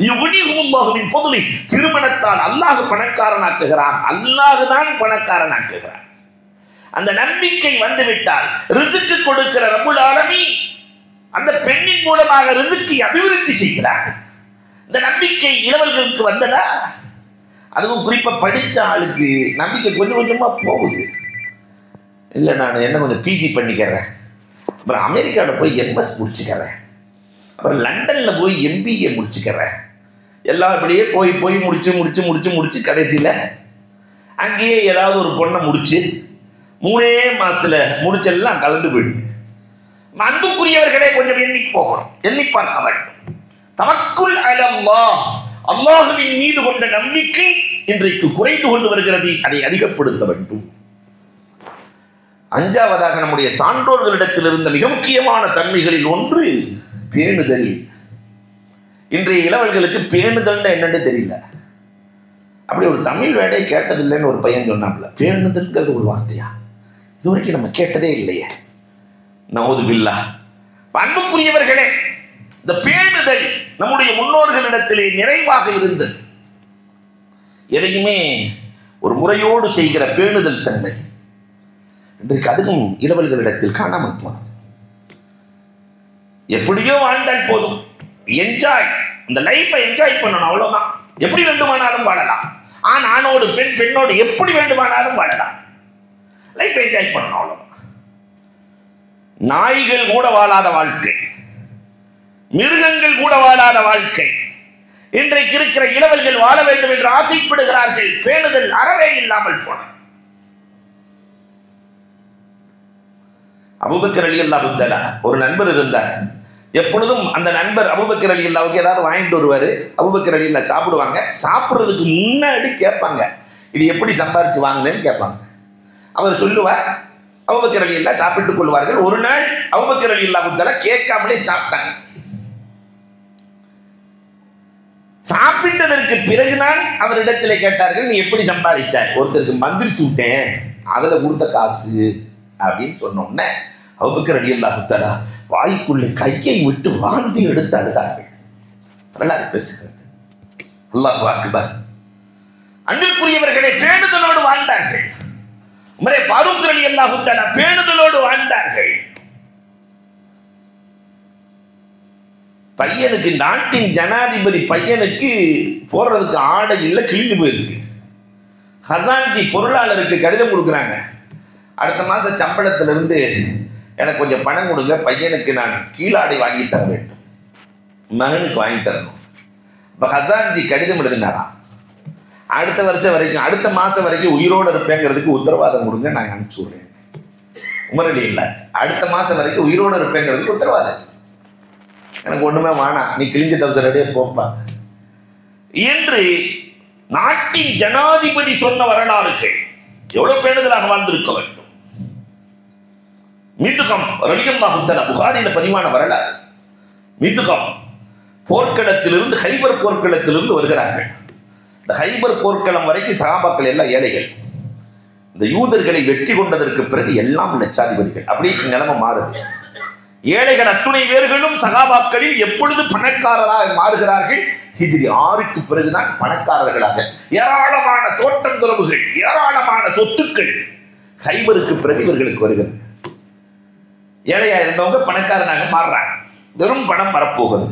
திருமணத்தால் அல்லாஹ் பணக்காரனாக்குகிறான். அல்லாஹ் தான் பணக்காரனாக்குகிறான். அந்த நம்பிக்கை வந்துவிட்டால் ரிசுக்கு கொடுக்கிற ரப்புல் ஆலமீன் அந்த பெண்ணின் மூலமாக ரிசுக்கை அபிவிருத்தி செய்கிறார். இந்த நம்பிக்கை இளவல்களுக்கு வந்ததா? அதுவும் குறிப்பா படிச்ச ஆளுக்கு நம்பிக்கை கொஞ்சம் கொஞ்சமா போகுது. இல்லை நான் என்ன கொஞ்சம் பிஜி பண்ணிக்கிறேன், அப்புறம் அமெரிக்காவில் போய் எம்எஸ் முடிச்சுக்கிறேன், அப்புறம் லண்டனில் போய் எம்பிஏ முடிச்சுக்கிறேன். எல்லாம் இப்படியே போய் போய் முடிச்சு முடிச்சு முடிச்சு முடிச்சு கடைசியில் அங்கேயே ஏதாவது ஒரு பொண்ணை முடிச்சு மூணே மாசத்துல முடிச்செல்லாம் கலந்து போயிடுது. அன்புக்குரியவர்களே, கொஞ்சம் எண்ணி போகணும், எண்ணி பார்க்க வேண்டும். தவக்குல் அலல்லாஹ், அல்லாஹுவின் மீது கொண்ட நம்பிக்கை இன்றைக்கு குறைந்து கொண்டு வருகிறது. அதை அதிகப்படுத்த வேண்டும். அஞ்சாவதாக நம்முடைய சான்றோர்களிடத்தில் இருந்த மிக முக்கியமான தன்மைகளில் ஒன்று பேணுதல். இன்றைய இளவல்களுக்கு பேணுதல் என்னன்னு தெரியல. அப்படி ஒரு தமிழ் வேடை கேட்டதில்லைன்னு ஒரு பையன் சொன்னாப்ல. பேணுதல்ங்கிறது ஒரு வார்த்தையா? இது வரைக்கும் நம்ம கேட்டதே இல்லையே. நவுது பில்லா. அன்புக்குரியவர்களே, இந்த பேணுதல் நம்முடைய முன்னோர்களிடத்திலே நிறைவாக இருந்தது. எதையுமே ஒரு முறையோடு செய்கிற பேணுதல் தன்மை இன்றைக்கு அதுவும் இளவல்களிடத்தில் காணாமல் போனது. எப்படியோ வாழ்ந்தால் போதும், என்ஜாய், இந்த லைஃபை என்ஜாய் பண்ணணும், அவ்வளவுதான். எப்படி வேண்டுமானாலும் வாழலாம். ஆண் ஆணோடு, பெண் பெண்ணோடு எப்படி வேண்டுமானாலும் வாழலாம். லைஃப் என்ஜாய் பண்ணணும், அவ்வளவுதான். நாய்கள் கூட வாழாத வாழ்க்கை, மிருகங்கள் கூட வாழாத வாழ்க்கை. இன்றைக்கு இருக்கிற இளவல்கள் வாழ வேண்டும் என்று ஆசைப்படுகிறார்கள். பேணுதல் அறவே இல்லாமல் போன. அபூபக்கர் ரலியல்லாஹு தஆலா ஒரு நண்பர் இருந்தார். எப்பொழுதும் அந்த நண்பர் அபூபக்கர் ரலியல்லாஹுக்கு ஏதாவது வாங்கிட்டு வருவாரு. அபூபக்கர் ரலியல்லாஹு சாப்பிடுவாங்க. சாப்பிட்றதுக்கு முன்னாடி கேட்பாங்க, இது எப்படி சம்பாரிச்சு வாங்கினேன்னு கேட்பாங்க. அவர் சொல்லுவார், அபூபக்கர் ரலியல்லாஹு சாப்பிட்டுக் கொள்வார்கள். ஒரு நாள் அபூபக்கர் ரலியல்லாஹு தஆலா கேட்காமலே சாப்பிட்டாங்க. சாப்பிட்டதற்கு பிறகுதான் அவரிடத்திலே கேட்டார்கள், நீ எப்படி சம்பாதிச்சாய்? ஒருத்தருக்கு மந்திரிச்சு விட்டேன், அதுல கொடுத்த காசு அப்படின்னு சொன்னோம்னே அபூபக்கர் ரலியல்லாஹு தஆலா வாய்க்குள்ளே கையை விட்டு வாந்தி எடுத்து அழுதார்கள். வரலாறு பேசுகிறது. அல்லாஹ் அக்பர். அன்பிற்குரியவர்களை, பேணுதலோடு வாழ்ந்தார்கள். உமரே ஃபாரூக் ரலியல்லாஹு தஆலா பேணுதலோடு வாழ்ந்தார்கள். பையனுக்கு, நாட்டின் ஜனாதிபதி பையனுக்கு போடுறதுக்கு ஆடை இல்லை, கிழிஞ்சு போயிருக்கு. ஹசான்ஜி பொருளாளருக்கு கடிதம் கொடுக்குறாங்க, அடுத்த மாச சம்பளத்திலிருந்து எனக்கு கொஞ்சம் பணம் கொடுங்க, பையனுக்கு நான் கீழாடை வாங்கி தர வேண்டும், மகனுக்கு வாங்கி தரணும். இப்போ ஹசான்ஜி கடிதம் எழுதினாராம், அடுத்த வருஷம் வரைக்கும், அடுத்த மாசம் வரைக்கும் உயிரோடு இருப்பேங்கிறதுக்கு உத்தரவாதம் கொடுங்க, நான் அனுப்பிச்சு விடுறேன். உமரலி இல்லை, அடுத்த மாசம் வரைக்கும் உயிரோடு இருப்பேங்கிறதுக்கு உத்தரவாதம், எனக்கு ஒண்ணுமே வேணாம், நீ கிழிஞ்ச டவுசரடியே போப்பா என்று நாட்டின் ஜனாதிபதி சொன்ன வரலாறுகள் எவ்வளவு பேணுதலாக வாழ்ந்திருக்க வேண்டும். மிதுகம் ரலியல்லாஹு தஆலா புகாரில பதிவான வரலாறு. மிதுகம் போர்க்களத்திலிருந்து, ஹைபர் போர்க்களத்திலிருந்து வருகிறார்கள். இந்த ஹைபர் போர்க்களம் வரைக்கும் சஹாபாக்கள் எல்லாம் ஏழைகள். இந்த யூதர்களை வெற்றி கொண்டதற்கு பிறகு எல்லாம் லட்சாதிபதிகள். அப்படியே நிலைமை மாறுது. ஏழைகள் அத்துணை பேர்களும் சகாபாக்களில் எப்பொழுது பணக்காரராக மாறுகிறார்கள்? ஹிஜ்ரி ஆறுக்கு பிறகுதான் பணக்காரர்களாக. ஏராளமான தோட்டம் துறவுகள், ஏராளமான சொத்துக்கள் ஹைபருக்கு பிறகு இவர்களுக்கு வருகிறது. ஏழையா இருந்தவங்க பணக்காரனாக மாறுறாங்க, வெறும் பணம் வரப்போகுது.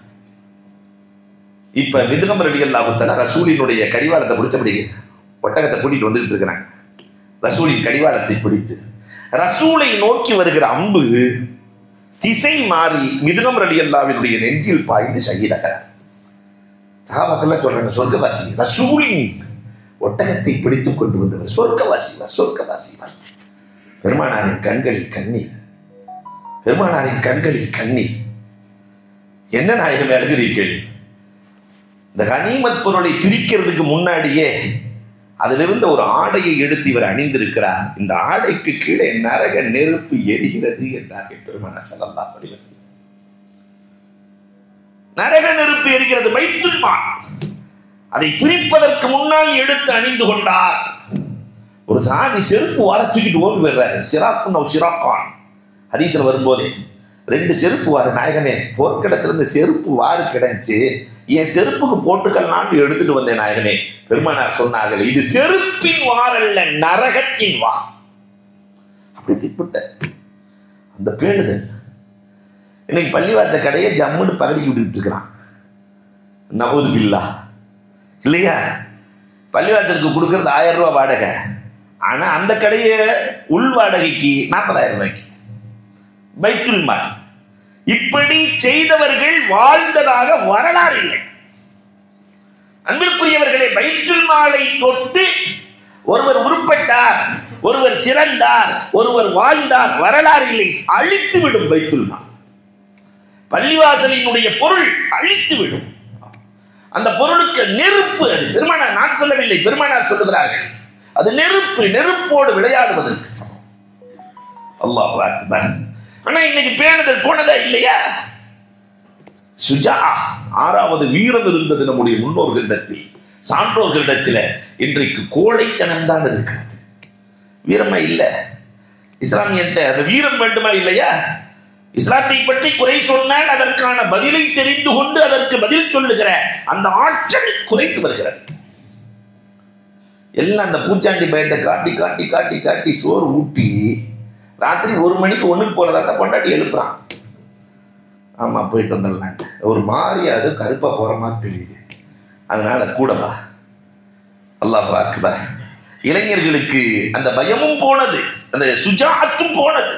இப்ப மிதுகம் ரலியல்லாஹு தஆலா ரசூலினுடைய கடிவாளத்தை பிடிச்சபடி ஒட்டகத்தை கூட்டிட்டு வந்துட்டு இருக்கிறாங்க. ரசூலின் கடிவாளத்தை பிடித்து ரசூலை நோக்கி வருகிற அம்பு திசை மாறி மிதுகம் ரலியல்லாஹுவினுடைய நெஞ்சில் பாய்ந்து ஷஹீதாகிறார். சஹாபாக்கள் சொல்றாங்க, சொர்க்கவாசி, ரசூலின் ஒட்டகத்தை பிடித்துக் கொண்டு வந்தவர் சொர்க்கவாசிவர், சொர்க்கவாசிவர். பெருமானாரின் கண்களில் கண்ணீர், பெருமானாரின் கண்களில் கண்ணீர். என்ன நாயகம் எழுகிறீர்கள்? இந்த கனிமத் பொருளை பிரிக்கிறதுக்கு முன்னாடியே அதிலிருந்த ஒரு ஆடையை எடுத்து இவர் அணிந்திருக்கிறார். இந்த ஆடைக்கு கீழே நரக நெருப்பு எரிகிறது என்றார்கள் பெருமானார் ஸல்லல்லாஹு அலைஹி வஸல்லம். நரக நெருப்பு எரிகிறது, பைத்துல் மால். அதை பிரிப்பதற்கு முன்னால் எடுத்து அணிந்து கொண்டார். ஒரு சாமி செருப்பு வார தூக்கிட்டு ஓடி வர்றாரு. சிராக்குன் சிராக்கான் ஹதீஸ்ல வரும்போதே ரெண்டு செருப்பு வாரு, நாயகனே போர்க்கிடத்திலிருந்து செருப்பு வாரு கிடைச்சு, என் செருப்புக்கு போட்டுக்கலான்னு எடுத்துட்டு வந்தேன் நாயகனே. பெருமானார் சொன்னார்கள், இது செருப்பின் வாரல்ல, நரகத்தின் வா. அப்படி திப்பட்ட அந்த பேணுதல். இன்னைக்கு பள்ளிவாச கடையை ஜம்முன்னு பகடிக்கு விட்டுட்டு இருக்கிறான். நவுது பில்லா இல்லையா? பள்ளிவாசலுக்கு கொடுக்கறது ஆயிரம் ரூபாய் வாடகை, ஆனா அந்த கடையை உள் வாடகைக்கு நாற்பதாயிரம் ரூபாய்க்கு. பைத்துல் மால். இப்படி செய்தவர்கள் வாழ்ந்ததாக வரலாறு இல்லை. அன்பிற்குரியவர்களே, பைத்துல் மாலை தொட்டு ஒருவர் உருப்பட்டார், ஒருவர் சிறந்தார், ஒருவர் வாழ்ந்தார் வரலாறு இல்லை. அழித்து விடும் பைத்துல் மால். பள்ளிவாசலினுடைய பொருள் அழித்து விடும். அந்த பொருளுக்கு நெருப்பு. அது பெருமானார் நான் சொல்லவில்லை, பெருமானார் சொல்லுகிறார்கள். அது நெருப்பு, நெருப்போடு விளையாடுவதற்கு சமம். அல்லாஹ் அக்பர். ஆனா இன்னைக்கு பேணுதல் போனதா இல்லையா? சுஜா, ஆறாவது வீரம் இருந்தது நம்முடைய முன்னோர்களிடத்தில், சான்றோர்களிடத்தில். இன்றைக்கு கோழைத்தனம் தான் இருக்கிறது, வீரமா இல்லை. இஸ்லாமியத்தை அந்த வீரம் வேண்டுமா இல்லையா? இஸ்லாத்தை பற்றி குறை சொன்னால் அதற்கான பதிலை தெரிந்து கொண்டு அதற்கு பதில் சொல்லுகிற அந்த ஆற்றல் குறைத்து வருகிறது. எல்லாம் அந்த பூச்சாண்டி பயத்தை காட்டி காட்டி காட்டி காட்டி சோறு ஊட்டி ராத்திரி ஒரு மணிக்கு ஒண்ணுக்கு போறதா கொண்டாடி எழுப்புறான். ஆமா, போயிட்டு வந்துடலாம். ஒரு மாதிரி அது கருப்பா போற மாதிரி தெரியுது, அதனால கூடவா. அல்லாஹ் அக்பர். இளைஞர்களுக்கு அந்த பயமும் போனது, அந்த சுஜாஅத்தும் போனது.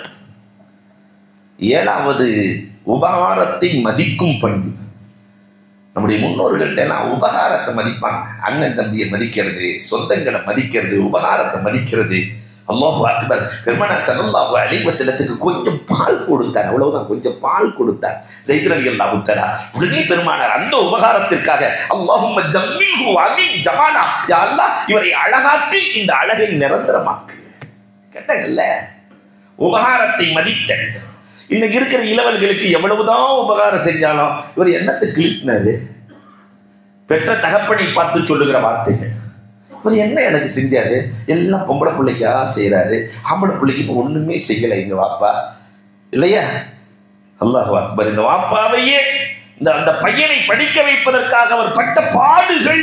ஏழாவது, உபகாரத்தை மதிக்கும் பண்பு. நம்முடைய முன்னோர்கள்ட்ட எல்லாம் உபகாரத்தை மதிப்பாங்க. அண்ணன் தம்பியை மதிக்கிறது, சொந்தங்களை மதிக்கிறது, உபகாரத்தை மதிக்கிறது. அல்லாஹ் அக்பர். பெருமானார் ஸல்லல்லாஹு அலைஹி வஸல்லத்துக்கு கொஞ்சம் பால் கொடுத்தார், அவ்வளவுதான், கொஞ்சம் பால் கொடுத்தார். ஸையத் ரலியல்லாஹு தஆலா உடனே பெருமானார் அந்த உபகாரத்திற்காக அல்லாஹும்ம ஜம்மில்ஹு வஅதிம் ஜமாலா, யா அல்லாஹ் இவரை அழகாக்கி இந்த அழகை நிரந்தரமாக்கு கேட்டாங்கல்ல. உபகாரத்தை மதித்த. இன்னைக்கு இருக்கிற இளவல்களுக்கு எவ்வளவுதான் உபகாரம் செஞ்சாலும் இவர் என்னத்தை கிழிப்பினாரு? பெற்ற தகப்பனை பார்த்து சொல்லுகிற வார்த்தைகள். இவர் என்ன எனக்கு செஞ்சாரு? எல்லாம் பொம்பளை பிள்ளைக்கா செய்யறாரு, ஆம்பளை பிள்ளைக்கு ஒண்ணுமே செய்யலை எங்க வாப்பா, இல்லையா? அல்லாஹ் அக்பர். இந்த வாப்பாவையே இந்த அந்த பையனை படிக்க வைப்பதற்காக அவர் பட்ட பாடுகள்.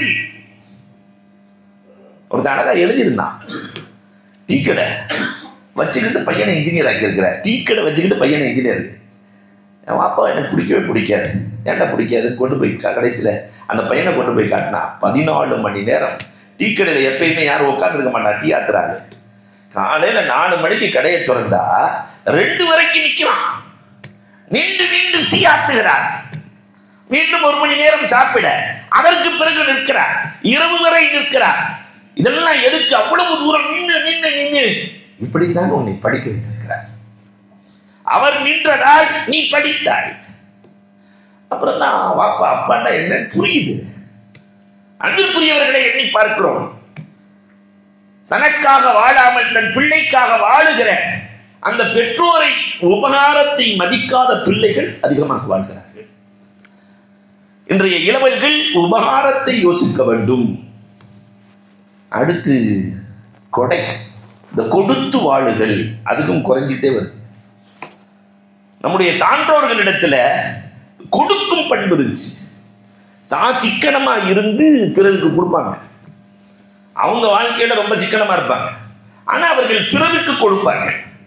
ஒரு அழகா எழுதியிருந்தான். டீ கடை வச்சுக்கிட்டு பையனை இன்ஜினியர் ஆக்கியிருக்கிறார். டீ கடை வச்சுக்கிட்டு பையனை இன்ஜினியர். என் வாப்பா எனக்கு பிடிக்கவே பிடிக்காது. ஏன்டா பிடிக்காது? கொண்டு போய் கடைசியில் அந்த பையனை கொண்டு போய் காட்டினா பதினாலு மணி நேரம் டீ கடையில் எப்பயுமே யாரும் உட்காந்துருக்க மாட்டா, டீ ஆத்துறாங்க. காலையில நாலு மணிக்கு கடையை திறந்தா ரெண்டு வரைக்கும் நிற்கிறான். நின்று நின்று டீ ஆத்துகிறார். மீண்டும் ஒரு மணி நேரம் சாப்பிட, அதற்கு பிறகு நிற்கிறார். இரவு வரை நிற்கிறார். இதெல்லாம் எதுக்கு? அவ்வளவு தூரம் நின்று நின்று நின்று இப்படித்தான் உன்னை படிக்க வைத்திருக்கிறார். அவர் நின்றதால் நீ படித்தாய். அப்புறம் தான் வாப்பா அப்பாண்டா என்னன்னு புரியுது. அன்புக்குரியவர்களை எண்ணி பார்க்கிறோம். தனக்காக வாழாமல் தன் பிள்ளைக்காக வாழுகிற அந்த பெற்றோரை, உபகாரத்தை மதிக்காத பிள்ளைகள் அதிகமாக வாழ்கிறார்கள். இன்றைய இளவல்கள் உபகாரத்தை யோசிக்க வேண்டும். அடுத்து கொடை, இந்த கொடுத்து வாழுதல் அதுக்கும் குறைஞ்சிட்டே வருது. நம்முடைய சான்றோர்களிடத்துல கொடுக்கும் பண்பு இருந்துச்சு. தான் சிக்கனமா இருந்து பிறருக்கு கொடுப்பாங்க. அவங்க வாழ்க்கையில ரொம்ப சிக்கனமா இருப்பாங்க, ஆனா அவர்கள் பிறருக்கு கொடுப்பாங்க.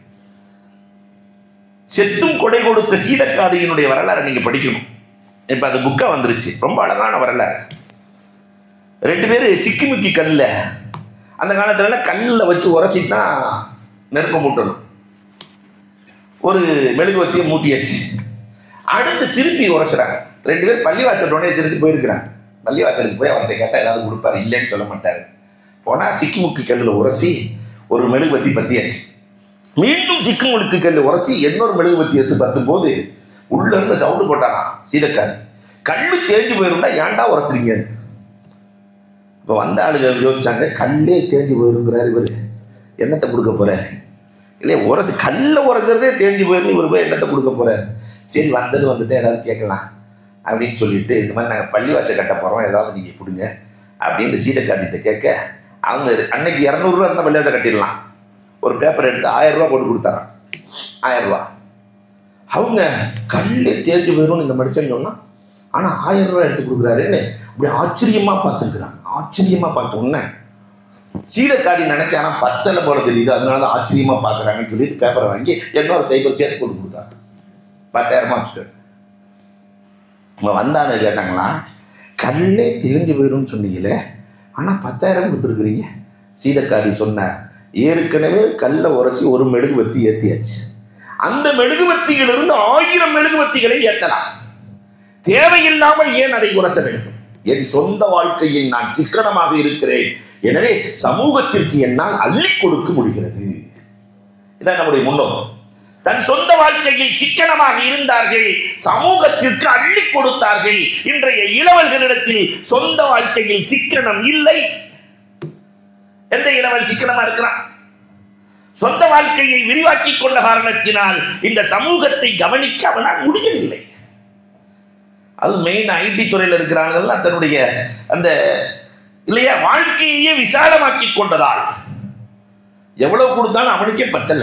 செத்தும் கொடை கொடுத்த சீதக்காதியினுடைய வரலாறு நீங்க படிக்கணும். இப்ப அது புக்கா வந்துருச்சு, ரொம்ப அழகான வரலாறு. ரெண்டு பேரு சிக்கிமுக்கி கல்ல, அந்த காலத்துல கல்ல வச்சு உரசித்தான் நெருப்ப மூட்டணும். ஒரு மெழுகுவத்தியை மூட்டியாச்சு. அடுத்து திருப்பி உரசுறாங்க. ரெண்டு பேர் பள்ளிவாசல் டொனேஷனுக்கு போயிருக்கிறாங்க. பள்ளிவாசலுக்கு போய் அவர்கிட்ட கேட்டால் ஏதாவது கொடுப்பாரு, இல்லைன்னு சொல்ல மாட்டாரு. போனால் சிக்கிமுக்கி கல்லில் உரசி ஒரு மெழுகுவத்தி பற்றியாச்சு. மீண்டும் சிக்கிமுக்கி கல் உரசி இன்னொரு மெழுகுவத்தி எடுத்து பார்த்தும் போது உள்ள இருந்து சவுண்டு போட்டானா சீதக்காரு. கல்லு தேஞ்சு போயிருந்தா ஏன்டா உரசுறீங்க? இப்போ வந்த ஆளுகள் யோசிச்சாங்க, கல்லே தேஞ்சு போயிருங்கிறார் இவர், எண்ணத்தை கொடுக்க போறாரு. இல்லையா, உரசு கல்ல உரசுறதே தேஞ்சு போயிருந்து இவர் போய் எண்ணத்தை கொடுக்க போறாரு. சரி, வந்தது வந்துட்டு ஏதாவது கேட்கலாம் அப்படின்னு சொல்லிட்டு, இந்த மாதிரி நாங்கள் பள்ளிவாசல் கட்ட போகிறோம், ஏதாவது நீங்கள் கொடுங்க அப்படின்னு சீதக்காதிட்ட கேட்க, அவங்க அன்னைக்கு இரநூறுவா இருந்தால் பள்ளிவாசல் கட்டிடலாம். ஒரு பேப்பர் எடுத்து ஆயிரம் ரூபா போட்டு கொடுத்தாரான். ஆயிரம் ரூபா. அவங்க கல்லே தேஞ்சு போயிடும்னு இந்த மனுஷன் சொன்னால், ஆனால் ஆயிரம் ரூபா எடுத்து கொடுக்குறாருன்னு அப்படி ஆச்சரியமாக பார்த்துருக்குறாங்க. ஆச்சரியமாக பார்த்தோன்னே சீதக்காதி நினைச்சு, ஆனால் பத்தலை போல தெரியுது, அதனால தான் ஆச்சரியமாக பார்க்குறாங்கன்னு சொல்லிட்டு பேப்பரை வாங்கி இன்னொரு சைக்கிள் சேர்த்து போட்டு கொடுத்தாங்க. பத்தாயிரமா வச்சுட்டு அவங்க வந்தாங்க. கேட்டாங்களா, கல்லே தேஞ்சு போயிடும்னு சொன்னீங்களே, ஆனால் பத்தாயிரம் கொடுத்துருக்குறீங்க. சீதக்காதி சொன்ன, ஏற்கனவே கல்லை உரசி ஒரு மெழுகு வத்தி ஏற்றியாச்சு, அந்த மெழுகுவத்தியிலிருந்து ஆயிரம் மெழுகுவத்திகளை ஏற்றலாம். தேவையில்லாமல் ஏன் அதை உரச வேண்டும்? என் சொந்த வாழ்க்கையில் நான் சிக்கனமாக இருக்கிறேன், எனவே சமூகத்திற்கு என்னால் அள்ளி கொடுக்க முடிகிறது. இதான் நம்முடைய முன்னோர். தன் சொந்த வாழ்க்கையில் சிக்கனமாக இருந்தார்கள், சமூகத்திற்கு அள்ளி கொடுத்தார்கள். இன்றைய இளவல்களிடத்தில் சொந்த வாழ்க்கையில் சிக்கனம் இல்லை. எந்த இளவல் சிக்கனமா இருக்கிறான்? சொந்த வாழ்க்கையை விரிவாக்கி கொண்ட காரணத்தினால் இந்த சமூகத்தை கவனிக்க அவனால் முடியவில்லை. அது மெயின் ஐடி துறையில் இருக்கிறார்கள் தன்னுடைய அந்த இல்லையா வாழ்க்கையே விசாலமாக்கி கொண்டதால் எவ்வளவு கொடுத்தாலும் அவனுக்கே பத்தல.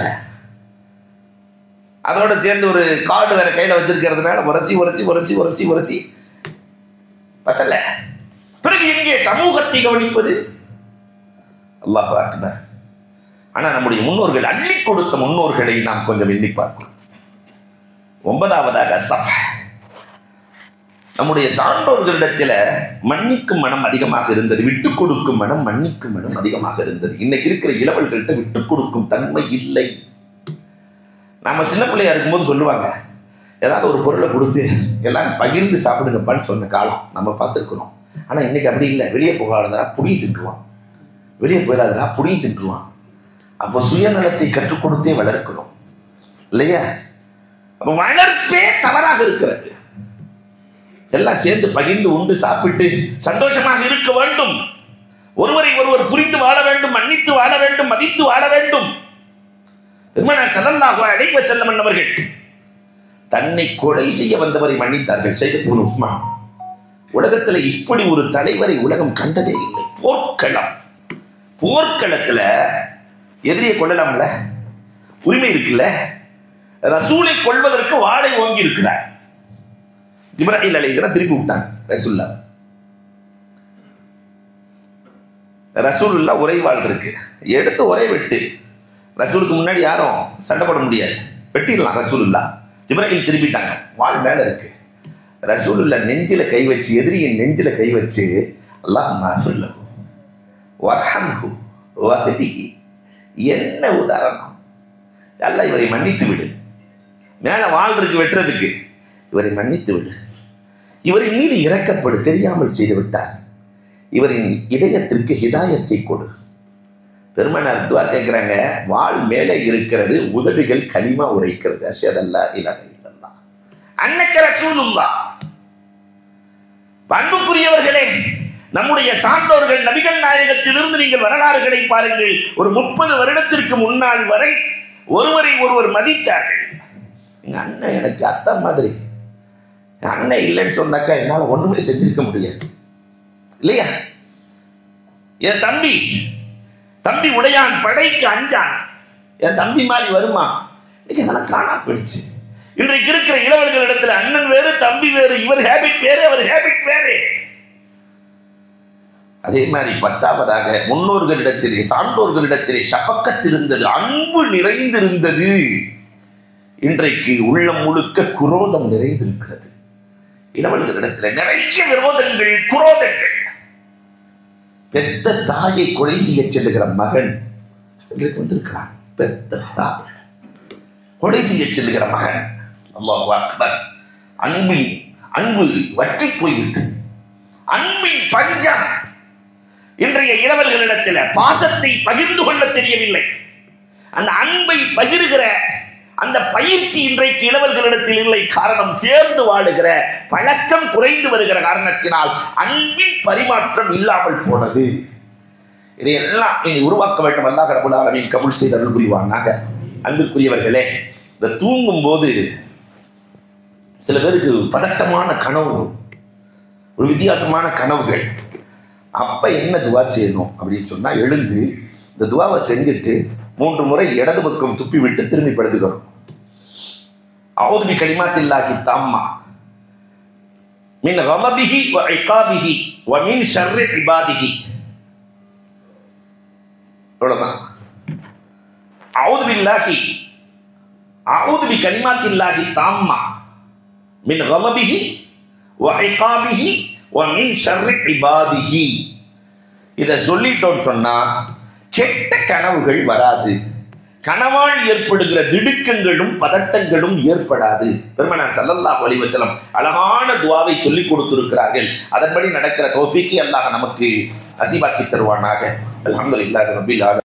அதோட சேர்ந்து ஒரு கார்டு வேற கையில வச்சிருக்கிறதுனால உரசி உரசி உரசி உரசி உரசி பத்தல. பிறகு எங்கே சமூகத்தை கவனிப்பது? அல்லாஹ் அக்பர். ஆனா நம்முடைய முன்னோர்கள் அள்ளி கொடுத்த முன்னோர்களை நாம் கொஞ்சம் எண்ணி பார்க்கணும். ஒன்பதாவதாக சஃப. நம்முடைய சான்றோர்களிடத்தில் மன்னிக்கும் மனம் அதிகமாக இருந்தது, விட்டு கொடுக்கும் மனம் மன்னிக்கும் மனம் அதிகமாக இருந்தது. இன்னைக்கு இருக்கிற இளவல்கள்கிட்ட விட்டு கொடுக்கும் தன்மை இல்லை. நாம சின்ன பிள்ளையா இருக்கும்போது சொல்லுவாங்க, ஏதாவது ஒரு பொருளை கொடுத்து எல்லாம் பகிர்ந்து சாப்பிடுங்கப்பான்னு சொன்ன காலம் நம்ம பார்த்துருக்கணும். ஆனா இன்னைக்கு அப்படி இல்லை. வெளியே போகாதா புடியை தின்றுவான், வெளியே போயிடாதா புடியை தின்றுவான். அப்போ சுயநலத்தை கற்றுக் கொடுத்தே வளர்க்கிறோம் இல்லையா? அப்ப வளர்ப்பே தவறாக இருக்கிறது. எல்லாம் சேர்ந்து பகிர்ந்து உண்டு சாப்பிட்டு சந்தோஷமாக இருக்க வேண்டும். ஒருவரை ஒருவர் புரிந்து வாழ வேண்டும், மன்னித்து வாழ வேண்டும், மதித்து வாழ வேண்டும். பெருமானார் ஸல்லல்லாஹு அலைஹி வஸல்லம் அவர்கள் தன்னை கொலை செய்ய வந்தவரை மன்னித்தார்கள். சையத் இப்னு உஸ்மான். உலகத்துல இப்படி ஒரு தலைவரை உலகம் கண்டதே இல்லை. போர்க்களம், போர்க்களத்துல எதிரியை கொள்ளலாம்ல, உரிமை இருக்குல்ல. ரசூலை கொள்வதற்கு வாளை ஓங்கி இருக்கிறார். ஜிப்ராயில் அலைஹிஸ்ஸலாம் திருப்பி விட்டாங்க ரசூலுல்லாஹ். ரசூலுல்லாஹ் ஒரே வாள் இருக்கு, எடுத்து ஒரே வெட்டு. ரசூலுக்கு முன்னாடி யாரும் சண்டை போட முடியாது, வெட்டிடலாம் ரசூலுல்லாஹ். ஜிப்ராயில் திருப்பிட்டாங்க, வாள் மேல இருக்கு. ரசூலுல்லாஹ் நெஞ்சில கை வச்சு, எதிரியின் நெஞ்சில கை வச்சு, அல்லாஹும்ம அஃபிர் லஹு வர்ஹம்ஹு வஹ்திஹி. என்ன உதாரணம்! அல்லாஹ் இவரை மன்னித்து விடு. மேல வாள் இருக்கு வெட்டுறதுக்கு, இவரை மன்னித்து விடு. இவரின் மீது இரக்கப்படு, தெரியாமல் செய்து விட்டார். இவரின் இதயத்திற்கு ஹிதாயத்தை கொடு. பெருமானார் துஆ கேட்கிறாங்க, வாள் மேலே இருக்கிறது, உதடுகள் கலிமா உரைக்கிறது. அஷ்ஹது அல்லா இலாஹ இல்லல்லாஹ் அன்னக ரசூலுல்லாஹ். அன்புக்குரியவர்களே, நம்முடைய சான்றோர்கள் நபிகள் நாயகத்திலிருந்து நீங்கள் வரலாறுகளை பாருங்கள். ஒரு முப்பது வருடத்திற்கு முன்னால் வரை ஒருவரை ஒருவர் மதித்தார்கள். எங்க அண்ணன் எனக்கு அத்தை மாதிரி, அண்ணன் இல்லைன்னு சொன்னாக்கா என்னால் ஒண்ணுமே செஞ்சிருக்க முடியாது இல்லையா? என் தம்பி தம்பி உடையான் படைக்கு அஞ்சான், என் தம்பி மாதிரி வருமா? இன்னைக்கு அதெல்லாம் காணா போயிடுச்சு. இன்றைக்கு இருக்கிற இளவல்கள் இடத்துல அண்ணன் வேறு தம்பி வேறு, இவர் ஹேபிட் வேறு அவர் ஹேபிட் வேறு. அதே மாதிரி பத்தாவதாக முன்னோர்களிடத்திலே சான்றோர்களிடத்திலே ஷஃபக்கத் இருந்தது, அன்பு நிறைந்திருந்தது. இன்றைக்கு உள்ளம் முழுக்க குரோதம் நிறைந்திருக்கிறது. இளவல்களிடத்தில் நிறைய விரோதங்கள், குரோதங்கள். பெத்த தாயை கொலை செய்ய செல்லுகிற மகன் இன்றைக்கு வந்திருக்கிறான். பெத்த தாய் கொலை செய்ய செல்லுகிற மகன். அல்லாஹு அக்பர். அன்பின் அன்பு வற்றி போய்விட்டது. அன்பின் பஞ்சம் இன்றைய இளவல்களிடத்தில். பாசத்தை பகிர்ந்து கொள்ள தெரியவில்லை. அந்த அன்பை பகிர்கிற அந்த பயிற்சி இன்றைக்கு இளவல்களிடத்தில் இல்லை. காரணம், சேர்ந்து வாழுகிற பழக்கம் குறைந்து வருகிற காரணத்தினால் அன்பின் பரிமாற்றம் இல்லாமல் போனது. இதையெல்லாம் இனி உருவாக்க வேண்டும். அல்லாஹ் ரப்பல் ஆலமீன் கபூல் செய்து அருள் புரிவானாக. அன்புக்குரியவர்களே, இந்த தூங்கும் போது சில பேருக்கு பதட்டமான கனவு, ஒரு வித்தியாசமான கனவுகள். அப்ப என்ன துவா செய்யணும் அப்படின்னு சொன்னா, எழுந்து இந்த துவாவை செஞ்சுட்டு மூன்று முறை இடது பக்கம் துப்பி விட்டு திரும்பி படுத்துக்கிறோம். அஊது பி கலிமாத்தில்லாஹி தாம்மா மின் கலபிஹி வ இகாபிஹி வ மின் ஷர்ரி இபாதிஹி. அவ்வளவுதான். அஊது பில்லாஹி அஊது பி கலிமாத்தில்லாஹி தாம்மா மின் கலபிஹி வ இகாபிஹி வ மின் ஷர்ரி இபாதிஹி. இதை சொல்லிட்டோம்னு சொன்னா கெட்ட கனவுகள் வராது, கனவால் ஏற்படுகிற திடுக்கங்களும் பதட்டங்களும் ஏற்படாது. பெருமானார் ஸல்லல்லாஹு அலைஹி வஸல்லம் அழகான துஆவை சொல்லிக் கொடுத்திருக்கிறார்கள். அதன்படி நடக்கிற தௌஃபீக்கை அல்லாஹ் நமக்கு நசீபாக்கி தருவானாக. அல்ஹம்துலில்லாஹி ரப்பில் ஆலமீன்.